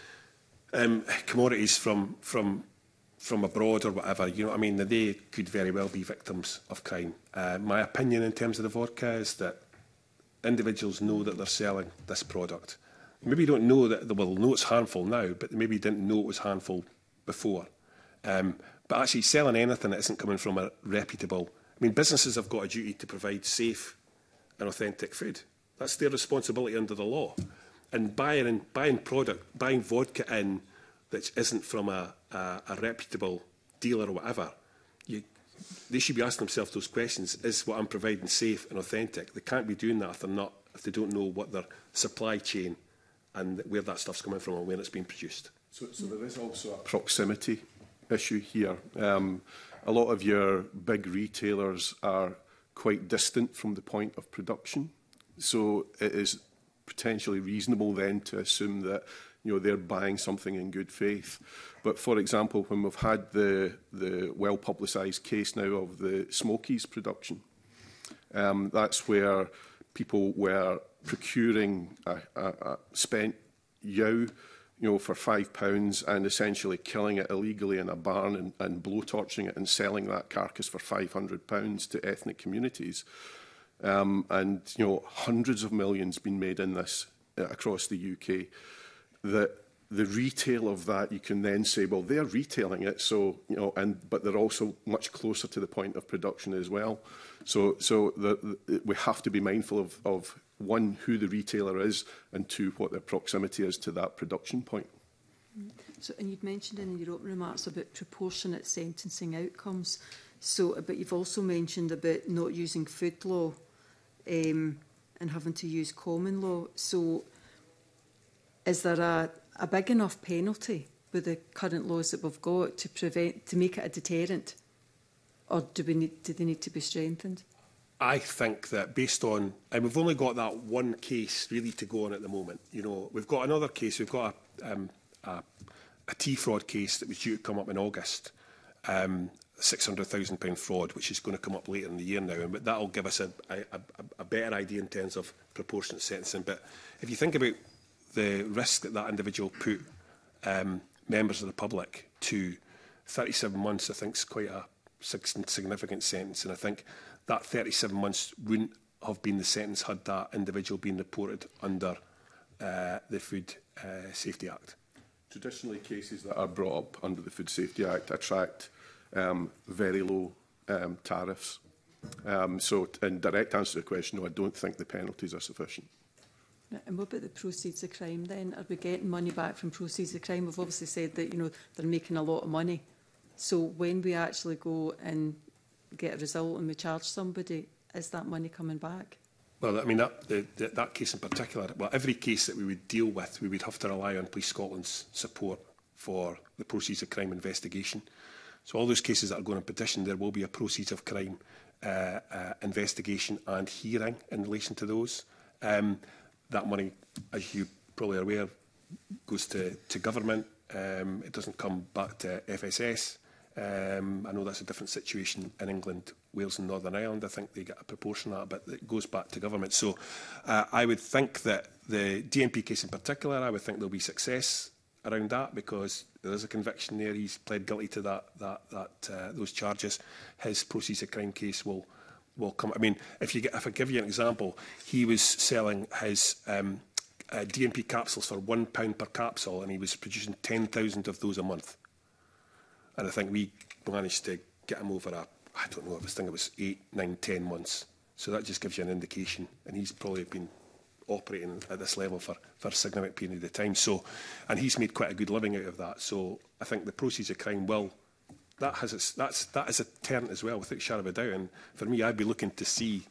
um, commodities from, from, from abroad or whatever, you know what I mean, they could very well be victims of crime. Uh, my opinion in terms of the vodka is that individuals know that they're selling this product. Maybe don't know that they will know it's harmful now, but they maybe didn't know it was harmful before. Um, but actually selling anything that isn't coming from a reputable... I mean, businesses have got a duty to provide safe and authentic food. That's their responsibility under the law. And buying, in, buying product, buying vodka in that isn't from a, a, a reputable dealer or whatever, you, they should be asking themselves those questions. Is what I'm providing safe and authentic? They can't be doing that if they're not, if they don't know what their supply chain and where that stuff's coming from and where it's being produced. So, so there is also a proximity issue here. Um, a lot of your big retailers are quite distant from the point of production. So it is potentially reasonable then to assume that, you know, they're buying something in good faith. But for example, when we've had the, the well-publicised case now of the Smokies production, um, that's where people were procuring a, a, a spent yow, you know, for five pounds and essentially killing it illegally in a barn and, and blow-torching it and selling that carcass for five hundred pounds to ethnic communities. Um, and, you know, hundreds of millions been made in this uh, across the U K. That the retail of that, you can then say, well, they're retailing it, so, you know, and but they're also much closer to the point of production as well. So, so the, the, we have to be mindful of, of, one, who the retailer is, and two, what their proximity is to that production point. So, and you'd mentioned in your opening remarks about proportionate sentencing outcomes. So, but you've also mentioned about not using food law um, and having to use common law. So, is there a, a big enough penalty with the current laws that we've got to prevent, to make it a deterrent, or do we need, do they need to be strengthened? I think that based on, and we've only got that one case really to go on at the moment. You know, we've got another case. We've got a, um, a, a tea fraud case that was due to come up in August, um, six hundred thousand pound fraud, which is going to come up later in the year now, and that will give us a, a, a better idea in terms of proportionate sentencing. But if you think about the risk that that individual put um, members of the public to, thirty-seven months, I think, is quite a significant sentence, and I think that thirty-seven months wouldn't have been the sentence had that individual been reported under uh, the Food uh, Safety Act. Traditionally, cases that are brought up under the Food Safety Act attract um, very low um, tariffs. Um, so, in direct answer to the question, no, I don't think the penalties are sufficient. And what about the proceeds of crime then? Are we getting money back from proceeds of crime? We've obviously said that, you know, they're making a lot of money. So when we actually go and get a result and we charge somebody, is that money coming back? Well, I mean, that, the, the, that case in particular, well, every case that we would deal with, we would have to rely on Police Scotland's support for the proceeds of crime investigation. So all those cases that are going to petition, there will be a proceeds of crime uh, uh, investigation and hearing in relation to those. Um, that money, as you probably are aware, goes to, to government. Um, it doesn't come back to F S S. Um, I know that's a different situation in England, Wales and Northern Ireland. I think they get a proportion of that, but it goes back to government. So uh, I would think that the D M P case in particular, I would think there'll be success around that because there is a conviction there. He's pled guilty to that, that, that uh, those charges. His proceeds of crime case will will come. I mean, if you get, if I give you an example, he was selling his um, uh, D and P capsules for one pound per capsule, and he was producing ten thousand of those a month. And I think we managed to get him over a, I don't know, I was thinking it was eight, nine, ten months. So that just gives you an indication. And he's probably been operating at this level for, for a significant period of time. So, and he's made quite a good living out of that. So I think the proceeds of crime will, that has its, that's, that is a deterrent as well, without a shadow of a doubt. And for me, I'd be looking to see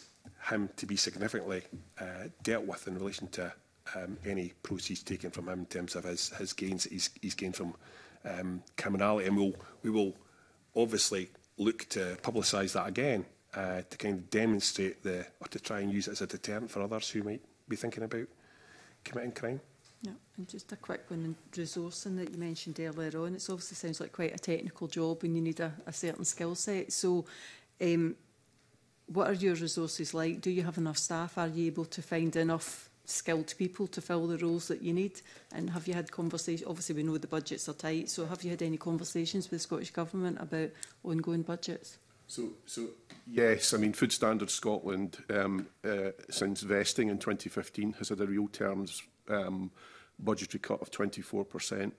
him to be significantly uh, dealt with in relation to um, any proceeds taken from him in terms of his, his gains that he's, he's gained from um, criminality. And we'll, we will obviously look to publicise that again uh, to kind of demonstrate the, or to try and use it as a deterrent for others who might be thinking about committing crime. Yeah, and just a quick one on resourcing that you mentioned earlier on. It obviously sounds like quite a technical job when you need a, a certain skill set. So um, what are your resources like? Do you have enough staff? Are you able to find enough skilled people to fill the roles that you need? And have you had conversations? Obviously, we know the budgets are tight, so have you had any conversations with the Scottish Government about ongoing budgets? So, so yes, I mean, Food Standards Scotland, um, uh, since vesting in twenty fifteen, has had a real terms um, budgetary cut of twenty-four percent.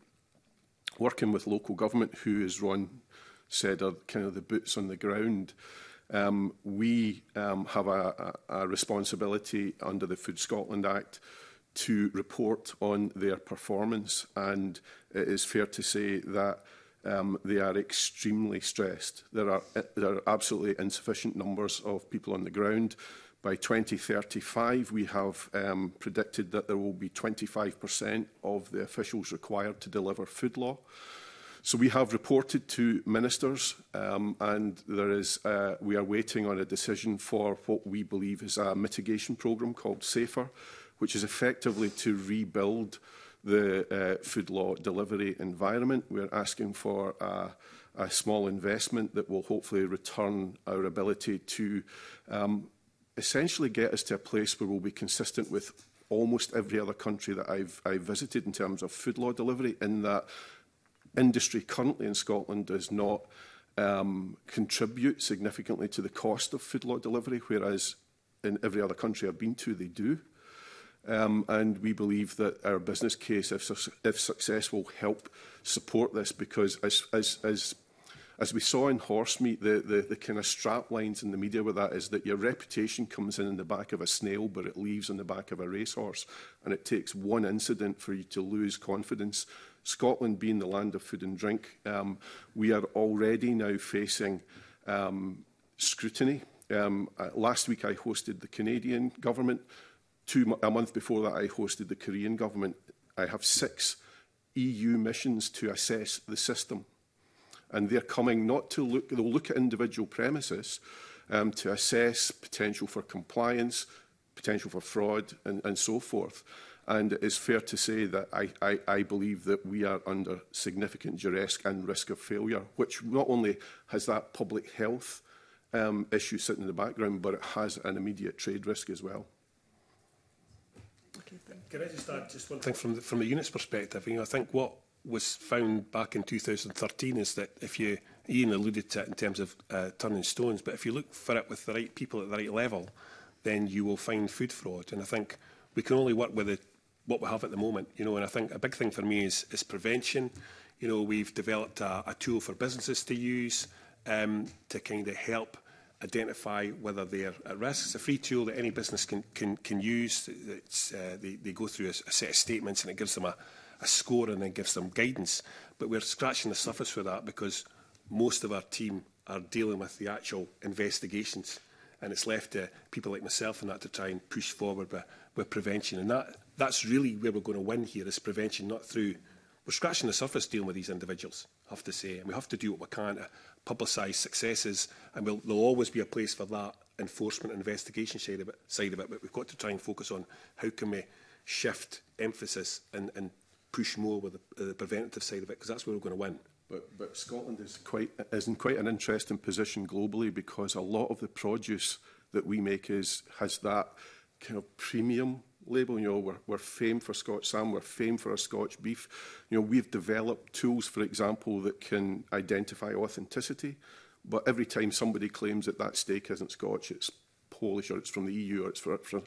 Working with local government, who, as Ron said, are kind of the boots on the ground, Um, we um, have a, a, a responsibility under the Food Scotland Act to report on their performance, and it is fair to say that um, they are extremely stressed. There are, there are absolutely insufficient numbers of people on the ground. By twenty thirty-five, we have um, predicted that there will be twenty-five percent of the officials required to deliver food law. So we have reported to ministers, um, and there is, uh, we are waiting on a decision for what we believe is a mitigation programme called SAFER, which is effectively to rebuild the uh, food law delivery environment. We're asking for a, a small investment that will hopefully return our ability to um, essentially get us to a place where we'll be consistent with almost every other country that I've, I've visited in terms of food law delivery, in that industry currently in Scotland does not um, contribute significantly to the cost of food law delivery, whereas in every other country I've been to, they do. Um, and we believe that our business case, if, su if successful, help support this, because as, as, as, as we saw in horse meat, the, the, the kind of strap lines in the media with that is that your reputation comes in in the back of a snail, but it leaves in the back of a racehorse. And it takes one incident for you to lose confidence. Scotland being the land of food and drink, um, we are already now facing um, scrutiny. Um, uh, last week I hosted the Canadian government. Two, a month before that I hosted the Korean government. I have six E U missions to assess the system. And they're coming not to look, they'll look at individual premises um, to assess potential for compliance, potential for fraud, and, and so forth. And it is fair to say that I, I, I believe that we are under significant duress and risk of failure, which not only has that public health um, issue sitting in the background, but it has an immediate trade risk as well. Okay, Can I just add just one thing from the, from the unit's perspective? You know, I think what was found back in two thousand thirteen is that if you, Ian alluded to it in terms of uh, turning stones, but if you look for it with the right people at the right level, then you will find food fraud. And I think we can only work with the, what we have at the moment, you know, and I think a big thing for me is, is prevention. You know, we've developed a, a tool for businesses to use um, to kind of help identify whether they're at risk. It's a free tool that any business can, can, can use. It's, uh, they, they go through a, a set of statements and it gives them a, a score and then gives them guidance. But we're scratching the surface with that because most of our team are dealing with the actual investigations, and it's left to people like myself and that to try and push forward with, with prevention. And that, that's really where we're going to win here, is prevention, not through... We're scratching the surface dealing with these individuals, I have to say, and we have to do what we can to publicise successes, and we'll, there'll always be a place for that enforcement and investigation side of it, side of it, but we've got to try and focus on how can we shift emphasis and, and push more with the, the preventative side of it, because that's where we're going to win. But, but Scotland is, quite, is in quite an interesting position globally, because a lot of the produce that we make is, has that kind of premium label. You know, we're, we're famed for Scotch salmon, we're famed for our Scotch beef. You know, we've developed tools, for example, that can identify authenticity, but every time somebody claims that that steak isn't Scotch, it's Polish, or it's from the E U, or it's for, for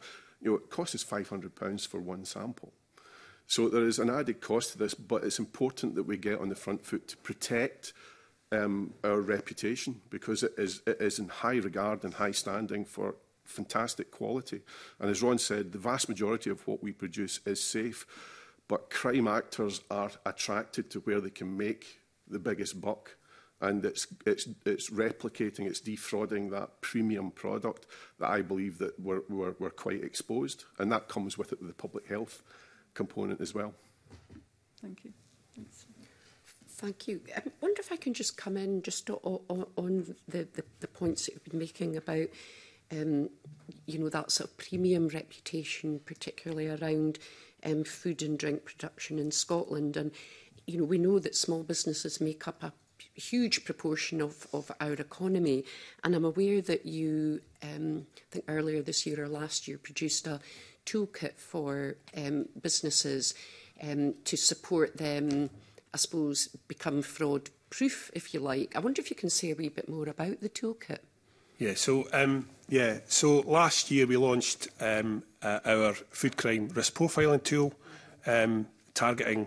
you know, it costs us five hundred pounds for one sample. So there is an added cost to this, but it's important that we get on the front foot to protect um, our reputation, because it is, it is in high regard and high standing for fantastic quality. And as Ron said, the vast majority of what we produce is safe, but crime actors are attracted to where they can make the biggest buck. And it's, it's, it's replicating, it's defrauding that premium product that I believe that we're, we're, we're quite exposed. And that comes with it the public health component as well. Thank you. Thanks. Thank you. I wonder if I can just come in just on, on, on the, the, the points that you've been making about, um, you know, that sort of premium reputation, particularly around um, food and drink production in Scotland. And, you know, we know that small businesses make up a huge proportion of, of our economy, and I'm aware that you, um, I think earlier this year or last year, produced a toolkit for um, businesses um, to support them, I suppose, become fraud-proof, if you like. I wonder if you can say a wee bit more about the toolkit. Yeah, so um, yeah, so last year we launched um, uh, our food crime risk profiling tool, um, targeting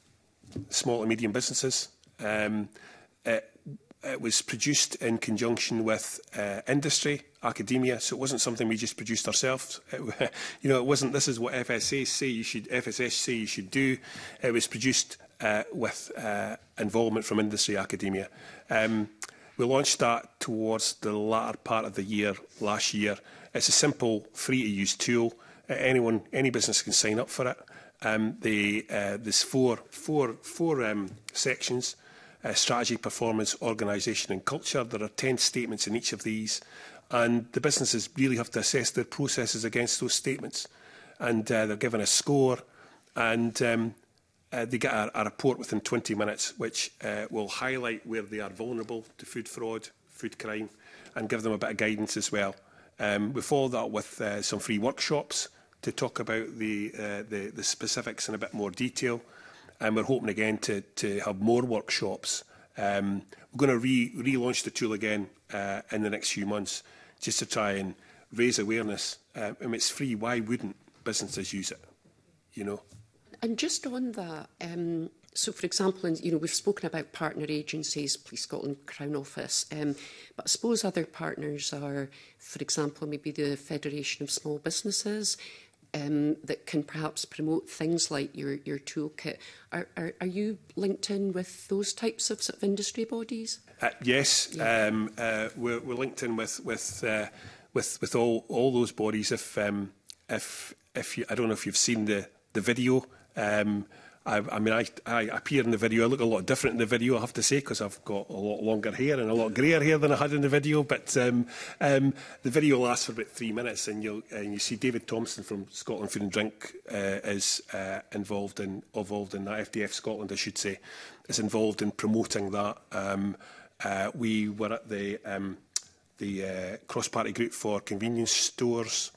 small and medium businesses. Um, It, it was produced in conjunction with uh, industry, academia, so it wasn't something we just produced ourselves. It, you know, it wasn't, this is what F S A say you should, F S S say you should do. It was produced uh, with uh, involvement from industry, academia. Um, we launched that towards the latter part of the year, last year. It's a simple, free-to-use tool. Uh, anyone, any business can sign up for it. Um, they, uh, there's four, four, four um, sections. Uh, strategy, performance, organisation and culture. There are ten statements in each of these, and the businesses really have to assess their processes against those statements, and uh, they're given a score, and um, uh, they get a, a report within twenty minutes which uh, will highlight where they are vulnerable to food fraud, food crime, and give them a bit of guidance as well. Um, we follow that with uh, some free workshops to talk about the, uh, the, the specifics in a bit more detail. And we're hoping again to, to have more workshops. Um, we're going to re relaunch the tool again uh, in the next few months, just to try and raise awareness. Uh, I mean, it's free. Why wouldn't businesses use it? You know. And just on that, um, so for example, in, you know, we've spoken about partner agencies, Police Scotland, Crown Office, um, but I suppose other partners are, for example, maybe the Federation of Small Businesses. Um, that can perhaps promote things like your, your toolkit. Are, are, are you linked in with those types of, sort of industry bodies? Uh, yes, yeah. um, uh, we're, we're linked in with with uh, with, with all, all those bodies. If um, if if you, I don't know if you've seen the the video. Um, I, I mean, I, I appear in the video. I look a lot different in the video, I have to say, because I've got a lot longer hair and a lot greyer hair than I had in the video. But um, um, the video lasts for about three minutes, and you'll and you see David Thompson from Scotland Food and Drink uh, is uh, involved in involved in that. F D F Scotland, I should say, is involved in promoting that. Um, uh, we were at the um, the uh, cross-party group for convenience stores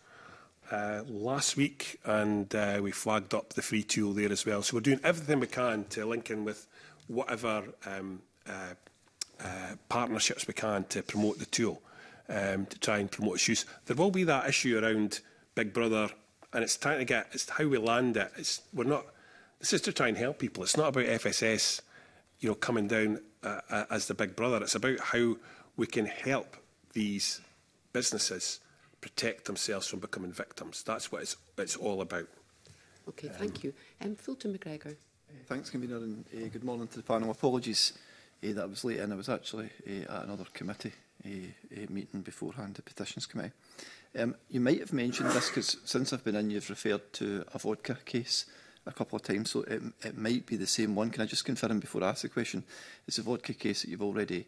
Uh, last week, and uh, we flagged up the free tool there as well. So we're doing everything we can to link in with whatever um, uh, uh, partnerships we can to promote the tool, um, to try and promote its use. There will be that issue around Big Brother, and it's trying to get, it's how we land it. It's, we're not, this is to try and help people. It's not about F S S, you know, coming down uh, uh, as the Big Brother. It's about how we can help these businesses protect themselves from becoming victims. That's what it's, it's all about. Okay, thank you. Um, Fulton McGregor. Uh, thanks, Convener, and uh, good morning to the panel. Apologies uh, that I was late in. I was actually uh, at another committee uh, uh, meeting beforehand, the Petitions Committee. Um, you might have mentioned this, because since I've been in, you've referred to a vodka case a couple of times, so it, it might be the same one. Can I just confirm before I ask the question? It's a vodka case that you've already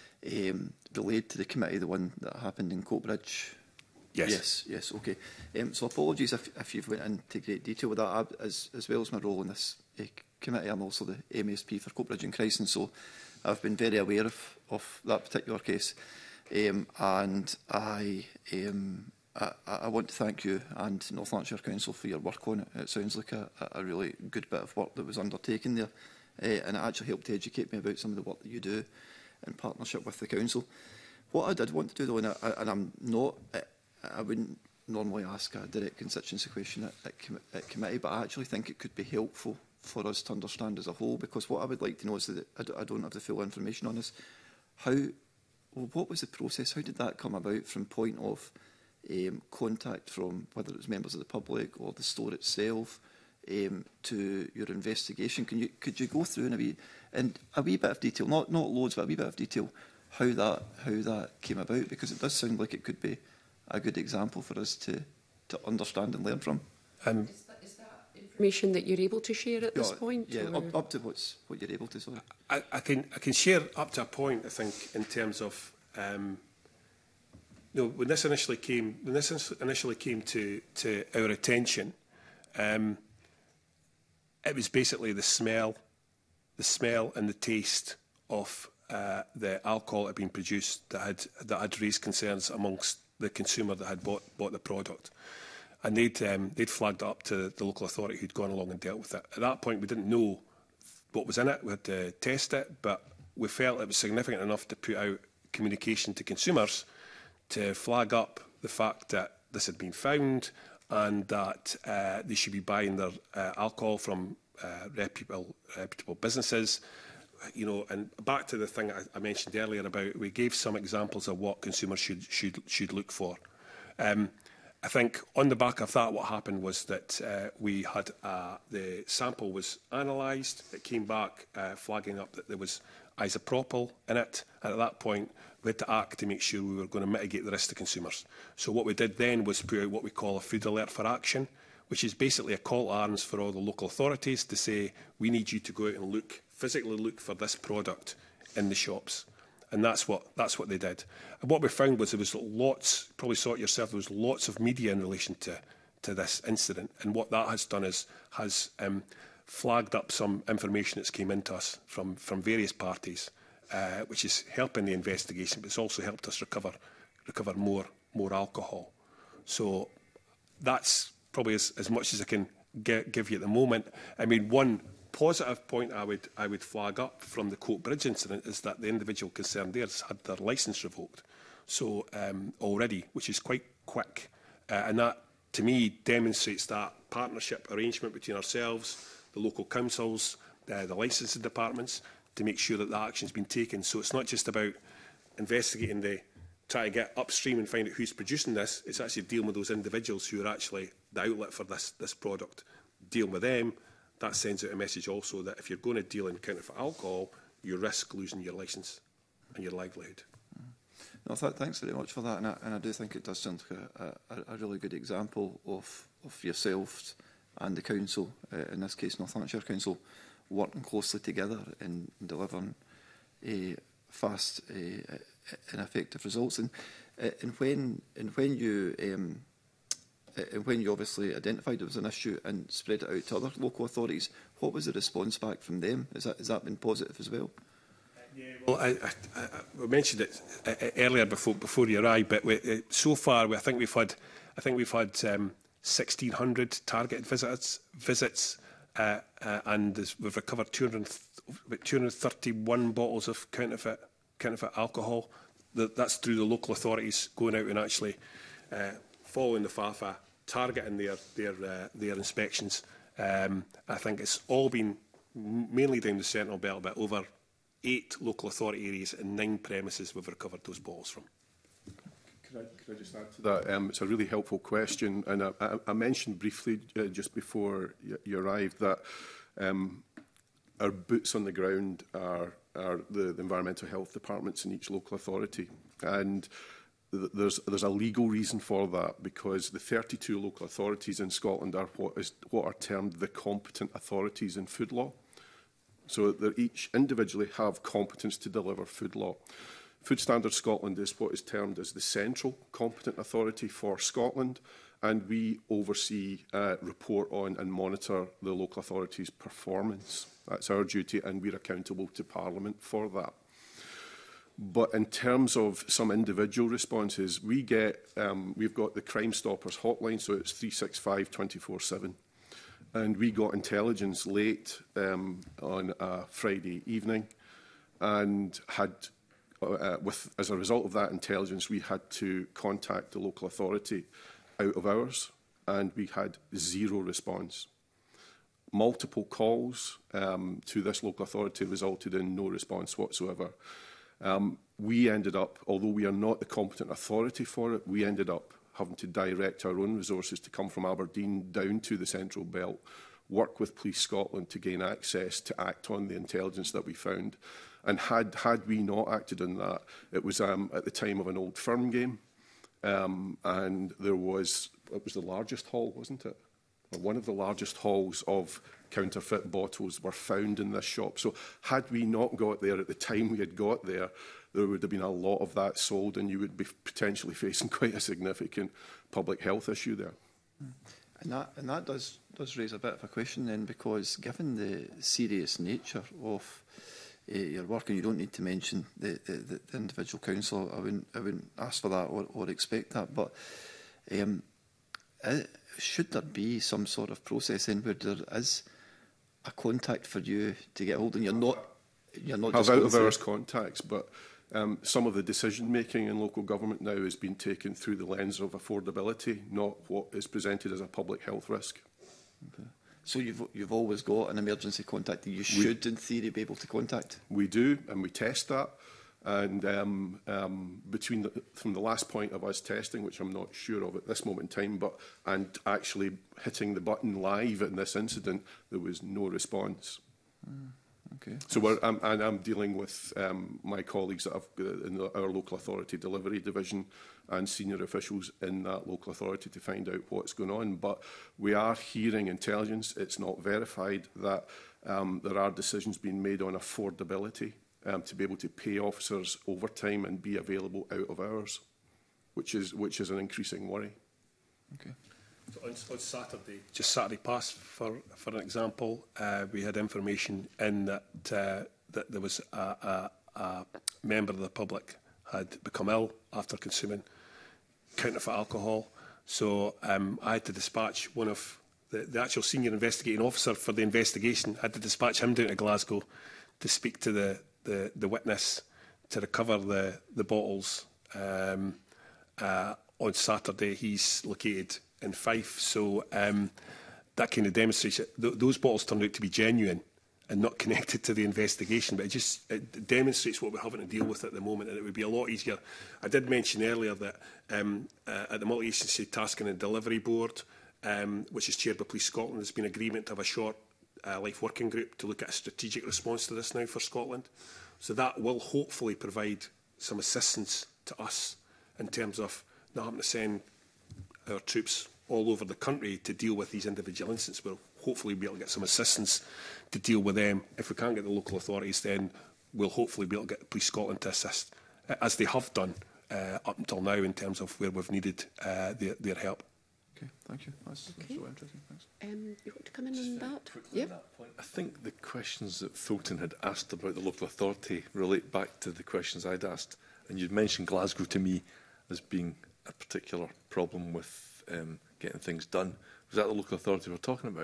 um, relayed to the committee, the one that happened in Coatbridge? Yes. Yes, yes, okay. Um, so apologies if, if you've went into great detail with that. I, as, as well as my role in this uh, committee, I'm also the M A S P for Coatbridge and Christen, so I've been very aware of, of that particular case. Um, and I, um, I, I want to thank you and North Lanarkshire Council for your work on it. It sounds like a, a really good bit of work that was undertaken there, uh, and it actually helped to educate me about some of the work that you do in partnership with the council. What I did want to do, though, and, I, and I'm not... I, I wouldn't normally ask a direct constituency question at, at, com at committee, but I actually think it could be helpful for us to understand as a whole, because what I would like to know is that I, d I don't have the full information on this. How, well, what was the process? How did that come about from point of um, contact from whether it was members of the public or the store itself um, to your investigation? Can you, could you go through in a wee, in a wee bit of detail, not, not loads, but a wee bit of detail, how that, how that came about? Because it does sound like it could be a good example for us to, to understand and learn from. Um, is, that, is that information that you're able to share at this yeah, point? Yeah, or? up, up to what's, what you're able to. Sorry. I, I, can, I can share up to a point, I think, in terms of... Um, you know, when this initially came, when this initially came to, to our attention, um, it was basically the smell, the smell and the taste of uh, the alcohol that had been produced that had, that had raised concerns amongst the consumer that had bought, bought the product. And they'd, um, they'd flagged it up to the local authority who'd gone along and dealt with it. At that point, we didn't know what was in it. We had to test it, but we felt it was significant enough to put out communication to consumers to flag up the fact that this had been found and that uh, they should be buying their uh, alcohol from uh, reputable, reputable businesses. You know, and back to the thing I, I mentioned earlier about, we gave some examples of what consumers should should should look for. Um, I think on the back of that, what happened was that uh, we had uh, the sample was analysed. It came back uh, flagging up that there was isopropyl in it, and at that point we had to act to make sure we were going to mitigate the risk to consumers. So what we did then was put out what we call a food alert for action, which is basically a call to arms for all the local authorities to say, we need you to go out and look, physically look for this product in the shops. And that's what, that's what they did. And what we found was there was lots, probably saw it yourself, there was lots of media in relation to, to this incident. And what that has done is has um, flagged up some information that's came into us from, from various parties, uh, which is helping the investigation, but it's also helped us recover, recover more, more alcohol. So that's probably as, as much as I can get, give you at the moment. I mean, one positive point I would, I would flag up from the Coat Bridge incident is that the individual concerned there has had their licence revoked so um, already, which is quite quick. Uh, and that, to me, demonstrates that partnership arrangement between ourselves, the local councils, uh, the licensing departments, to make sure that the action has been taken. So it's not just about investigating the, try to get upstream and find out who's producing this. It's actually dealing with those individuals who are actually the outlet for this, this product. Dealing with them, that sends out a message also that if you're going to deal in counterfeit alcohol, you risk losing your licence and your livelihood. No, th thanks very much for that, and I, and I do think it does sound like a, a, a really good example of, of yourselves and the council, uh, in this case Northamptonshire Council, working closely together in, in delivering uh, fast uh, and effective results. And, uh, and when and when you um, and when you obviously identified there was an issue and spread it out to other local authorities, what was the response back from them? Is that, has that been positive as well? Yeah, well, I, I, I mentioned it uh, earlier before before you arrived, but we, uh, so far we, I think we've had I think we've had um, sixteen hundred targeted visits visits, uh, uh, and this, we've recovered two hundred, about two hundred thirty-one bottles of counterfeit counterfeit alcohol. The, that's through the local authorities going out and actually uh, following the F A F A, targeting their their uh, their inspections. Um, I think it's all been mainly down the Sentinel Belt, but over eight local authority areas and nine premises we've recovered those bottles from. Could I, could I just add to that? Um, it's a really helpful question, and I, I, I mentioned briefly uh, just before you, you arrived that um, our boots on the ground are, are the, the environmental health departments in each local authority, and th there's, there's a legal reason for that, because the thirty-two local authorities in Scotland are what, is, what are termed the competent authorities in food law. So they each individually have competence to deliver food law. Food Standards Scotland is what is termed as the central competent authority for Scotland, and we oversee, uh, report on and monitor the local authority's performance. That's our duty, and we're accountable to Parliament for that. But in terms of some individual responses, we get, um, we've got the Crime Stoppers hotline, so it's three six five, twenty-four seven. And we got intelligence late um, on a Friday evening, and had, uh, with as a result of that intelligence, we had to contact the local authority out of hours, and we had zero response. Multiple calls um, to this local authority resulted in no response whatsoever. Um, we ended up, although we are not the competent authority for it, we ended up having to direct our own resources to come from Aberdeen down to the Central Belt, work with Police Scotland to gain access to act on the intelligence that we found. And had, had we not acted on that, it was um, at the time of an Old Firm game, um, and there was, it was the largest haul, wasn't it? Or one of the largest hauls of counterfeit bottles were found in this shop. So had we not got there at the time we had got there, there would have been a lot of that sold, and you would be potentially facing quite a significant public health issue there. And that, and that does, does raise a bit of a question then, because given the serious nature of uh, your work, and you don't need to mention the, the, the individual council, I wouldn't, I wouldn't ask for that or, or expect that, but um, uh, should there be some sort of process in where there is a contact for you to get hold, and you're not, you're not have just out of hours contacts, but um, some of the decision making in local government now has been taken through the lens of affordability, not what is presented as a public health risk. Okay. So you've you've always got an emergency contact that you should, we, in theory, be able to contact. We do, and we test that. And um, um, between the, from the last point of us testing, which I'm not sure of at this moment in time, but and actually hitting the button live in this incident, there was no response. Mm, okay. So we're, I'm, and I'm dealing with um, my colleagues that have uh, in the, our local authority delivery division and senior officials in that local authority to find out what's going on. But we are hearing intelligence. It's not verified that um, there are decisions being made on affordability. Um, to be able to pay officers overtime and be available out of hours, which is which is an increasing worry. Okay. So on, on Saturday, just Saturday past, for for an example, uh, we had information in that uh, that there was a, a, a member of the public had become ill after consuming counterfeit alcohol. So um, I had to dispatch one of the, the actual senior investigating officer for the investigation. I had to dispatch him down to Glasgow to speak to the The, the witness to recover the, the bottles. Um, uh, on Saturday, he's located in Fife, so um, that kind of demonstrates it. Th those bottles turned out to be genuine and not connected to the investigation, but it just it demonstrates what we're having to deal with at the moment, and it would be a lot easier. I did mention earlier that um, uh, at the Multi-Agency Tasking and Delivery Board, um, which is chaired by Police Scotland, there's been agreement to have a short Uh, life working group to look at a strategic response to this now for Scotland. So that will hopefully provide some assistance to us in terms of not having to send our troops all over the country to deal with these individual incidents. We'll hopefully be able to get some assistance to deal with them. If we can't get the local authorities, then we'll hopefully be able to get Police Scotland to assist, uh, as they have done uh, up until now in terms of where we've needed uh, their, their help. Okay, thank you. That's, okay. that's so interesting. Thanks. Um, you want to come in Just on that? Yeah. That point, I think the questions that Fulton had asked about the local authority relate back to the questions I'd asked. And you'd mentioned Glasgow to me as being a particular problem with um, getting things done. Was that the local authority we're talking about?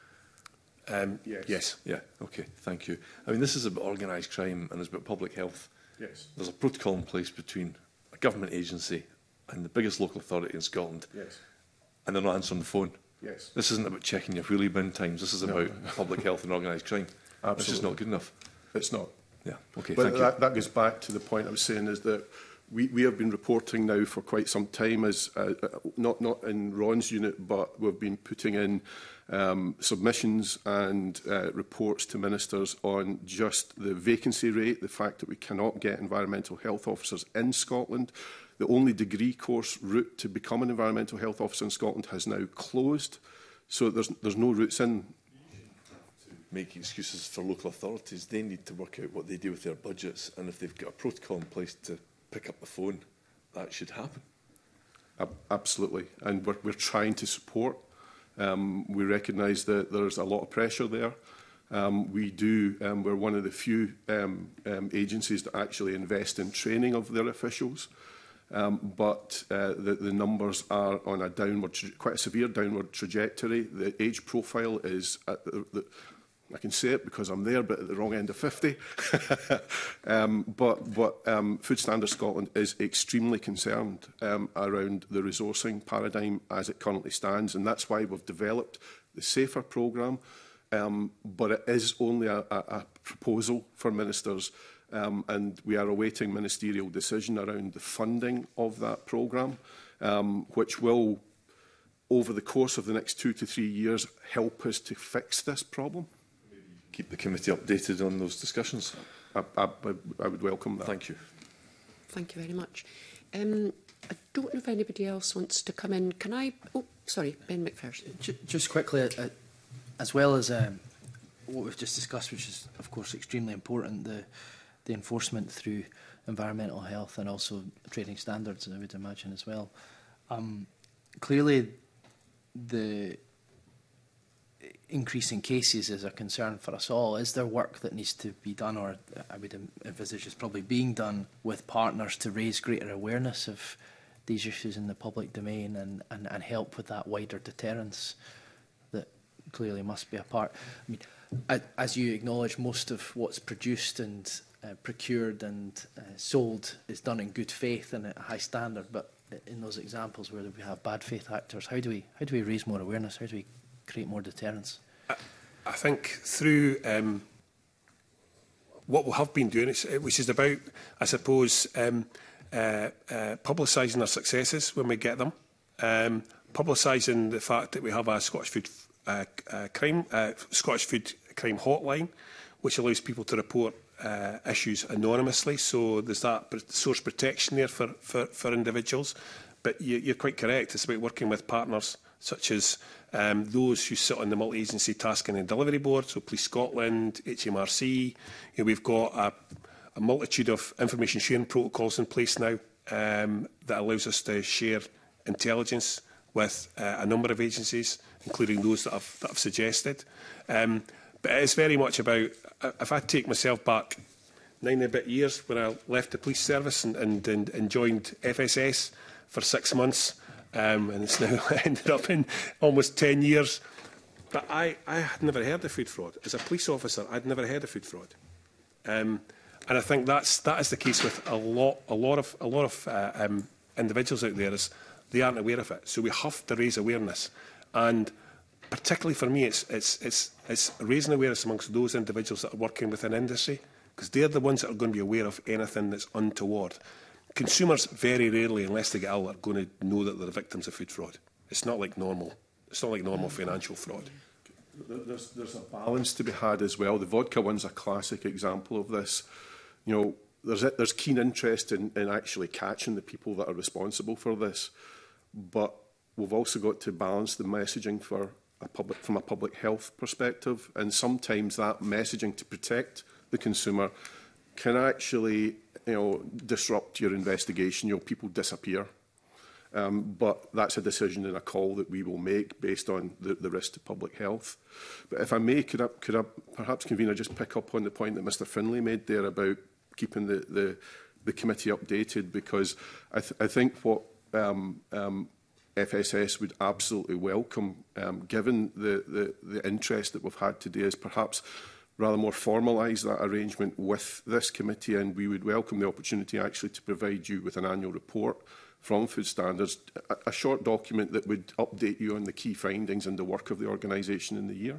Um, yes. Yes. Yeah, okay, thank you. I mean, this is about organised crime and it's about public health. Yes. There's a protocol in place between a government agency and the biggest local authority in Scotland. Yes. And they're not answering the phone. Yes. This isn't about checking your wheelie bin times. This is about no. public health and organised crime. Absolutely. It's just not good enough. It's not. Yeah. Okay. But thank that, you. that goes back to the point I was saying, is that we, we have been reporting now for quite some time, as uh, not not in Ron's unit, but we've been putting in um, submissions and uh, reports to ministers on just the vacancy rate, the fact that we cannot get environmental health officers in Scotland. The only degree course route to become an environmental health officer in Scotland has now closed, so there's, there's no routes in. Make excuses for local authorities. They need to work out what they do with their budgets, and if they've got a protocol in place to pick up the phone, that should happen. Ab absolutely, and we're, we're trying to support. Um, we recognise that there's a lot of pressure there. Um, we do, um, we're one of the few um, um, agencies that actually invest in training of their officials. Um, but uh, the, the numbers are on a downward, quite a severe downward trajectory. The age profile is at the, the, I can say it because I'm there, but at the wrong end of fifty. um, but but um, Food Standards Scotland is extremely concerned um, around the resourcing paradigm as it currently stands, and that's why we've developed the SAFER programme. Um, but it is only a, a, a proposal for ministers, um, and we are awaiting ministerial decision around the funding of that programme, um, which will, over the course of the next two to three years, help us to fix this problem. Keep the committee updated on those discussions. I, I, I would welcome that. Thank you. Thank you very much. Um, I don't know if anybody else wants to come in. Can I? Oh, sorry, Ben McPherson. Just quickly, uh, as well as um, what we've just discussed, which is of course extremely important, the the enforcement through environmental health and also trading standards, I would imagine as well. Um, clearly, the increasing cases is a concern for us all. Is there work that needs to be done, or I would envisage is probably being done with partners to raise greater awareness of these issues in the public domain and, and, and help with that wider deterrence that clearly must be a part? I mean, as you acknowledge, most of what's produced and uh, procured and uh, sold is done in good faith and at a high standard, but in those examples where we have bad faith actors, how do we how do we raise more awareness? How do we create more deterrence? I, I think through um, what we have been doing, which is about, I suppose, um, uh, uh, publicising our successes when we get them, um, publicising the fact that we have a Scottish Food uh, uh, Crime uh, Scottish Food Crime Hotline, which allows people to report uh, issues anonymously. So there's that source protection there for for, for individuals. But you, you're quite correct. It's about working with partners such as um, those who sit on the multi-agency tasking and delivery board, so Police Scotland, H M R C. You know, we've got a, a multitude of information sharing protocols in place now um, that allows us to share intelligence with uh, a number of agencies, including those that I've, that I've suggested. Um, but it's very much about, if I take myself back nine and a bit years when I left the police service and, and, and, and joined F S S for six months, Um, and it's now ended up in almost ten years. But I, I had never heard of food fraud. As a police officer, I'd never heard of food fraud. Um, and I think that's, that is the case with a lot, a lot of, a lot of uh, um, individuals out there. Is they aren't aware of it. So we have to raise awareness. And particularly for me, it's, it's, it's, it's raising awareness amongst those individuals that are working within industry, because they're the ones that are going to be aware of anything that's untoward. Consumers very rarely, unless they get ill, are going to know that they're victims of food fraud. It's not like normal. It's not like normal financial fraud. There's, there's a balance to be had as well. The vodka one's a classic example of this. You know, there's, a, there's keen interest in, in actually catching the people that are responsible for this, but we've also got to balance the messaging for a public, from a public health perspective, and sometimes that messaging to protect the consumer can actually, you know, disrupt your investigation. You know, people disappear. Um, but that's a decision and a call that we will make based on the, the risk to public health. But if I may, could I, could I perhaps, Convener, just pick up on the point that Mr Finlay made there about keeping the, the, the committee updated, because I, th I think what um, um, F S S would absolutely welcome, um, given the, the, the interest that we've had today, is perhaps rather more formalise that arrangement with this committee, and we would welcome the opportunity actually to provide you with an annual report from Food Standards, a, a short document that would update you on the key findings and the work of the organisation in the year.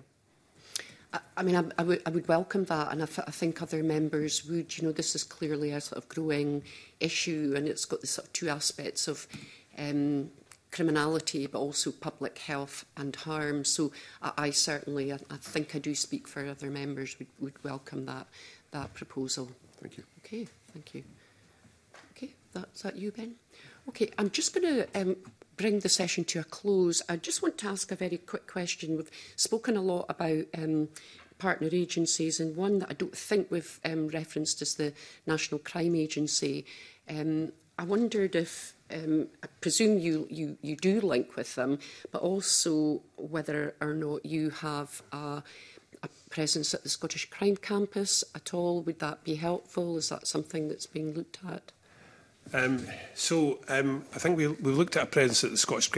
I, I mean, I, I, would, I would welcome that, and I, f I think other members would. You know, this is clearly a sort of growing issue, and it's got the sort of two aspects of um, criminality, but also public health and harm. So I, I certainly, I, I think I do speak for other members, would, would welcome that that proposal. Thank you. Okay, thank you. Okay, that's that you, Ben? Okay, I'm just going to um, bring the session to a close. I just want to ask a very quick question. We've spoken a lot about um, partner agencies, and one that I don't think we've um, referenced is the National Crime Agency. Um, I wondered if, um, I presume you, you, you do link with them, but also whether or not you have a, a presence at the Scottish Crime Campus at all. Would that be helpful? Is that something that's being looked at? Um, so um, I think we, we've looked at a presence at the Scottish Crime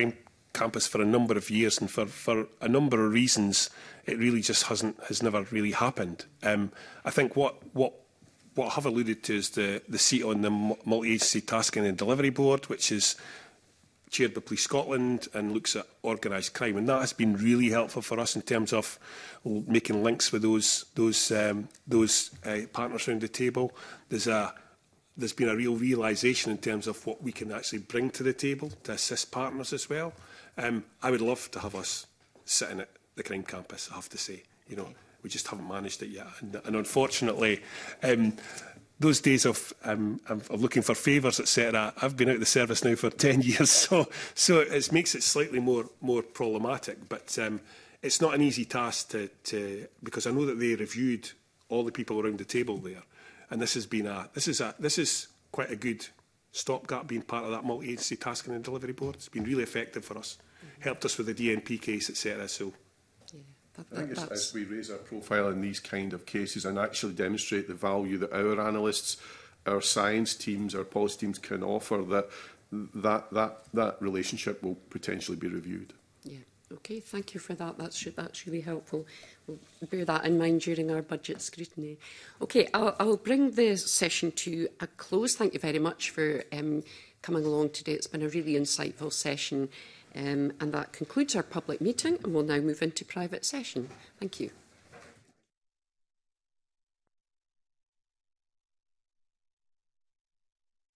campus for a number of years, and for, for a number of reasons, it really just hasn't has never really happened. Um, I think what what what I have alluded to is the the seat on the multi-agency tasking and delivery board, which is chaired by Police Scotland and looks at organised crime, and that has been really helpful for us in terms of making links with those those um, those uh, partners around the table. There's a there's been a real realisation in terms of what we can actually bring to the table to assist partners as well. Um, I would love to have us sitting at the crime campus, I have to say. You know, we just haven't managed it yet. And, and unfortunately, um, those days of, um, of looking for favours, et cetera, I've been out of the service now for ten years, so so it makes it slightly more more problematic. But um, it's not an easy task to, to because I know that they reviewed all the people around the table there, and this has been a this is a this is quite a good stopgap being part of that multi-agency tasking and delivery board. It's been really effective for us, helped us with the D N P case, et cetera. So. Yeah, that, I think that, as, that's... as we raise our profile in these kind of cases and actually demonstrate the value that our analysts, our science teams, our policy teams can offer, that that that that relationship will potentially be reviewed. Yeah. Okay. Thank you for that. That's that's really helpful. We'll bear that in mind during our budget scrutiny. Okay. I'll, I'll bring the session to a close. Thank you very much for um, coming along today. It's been a really insightful session. Um, and that concludes our public meeting, and we'll now move into private session. Thank you.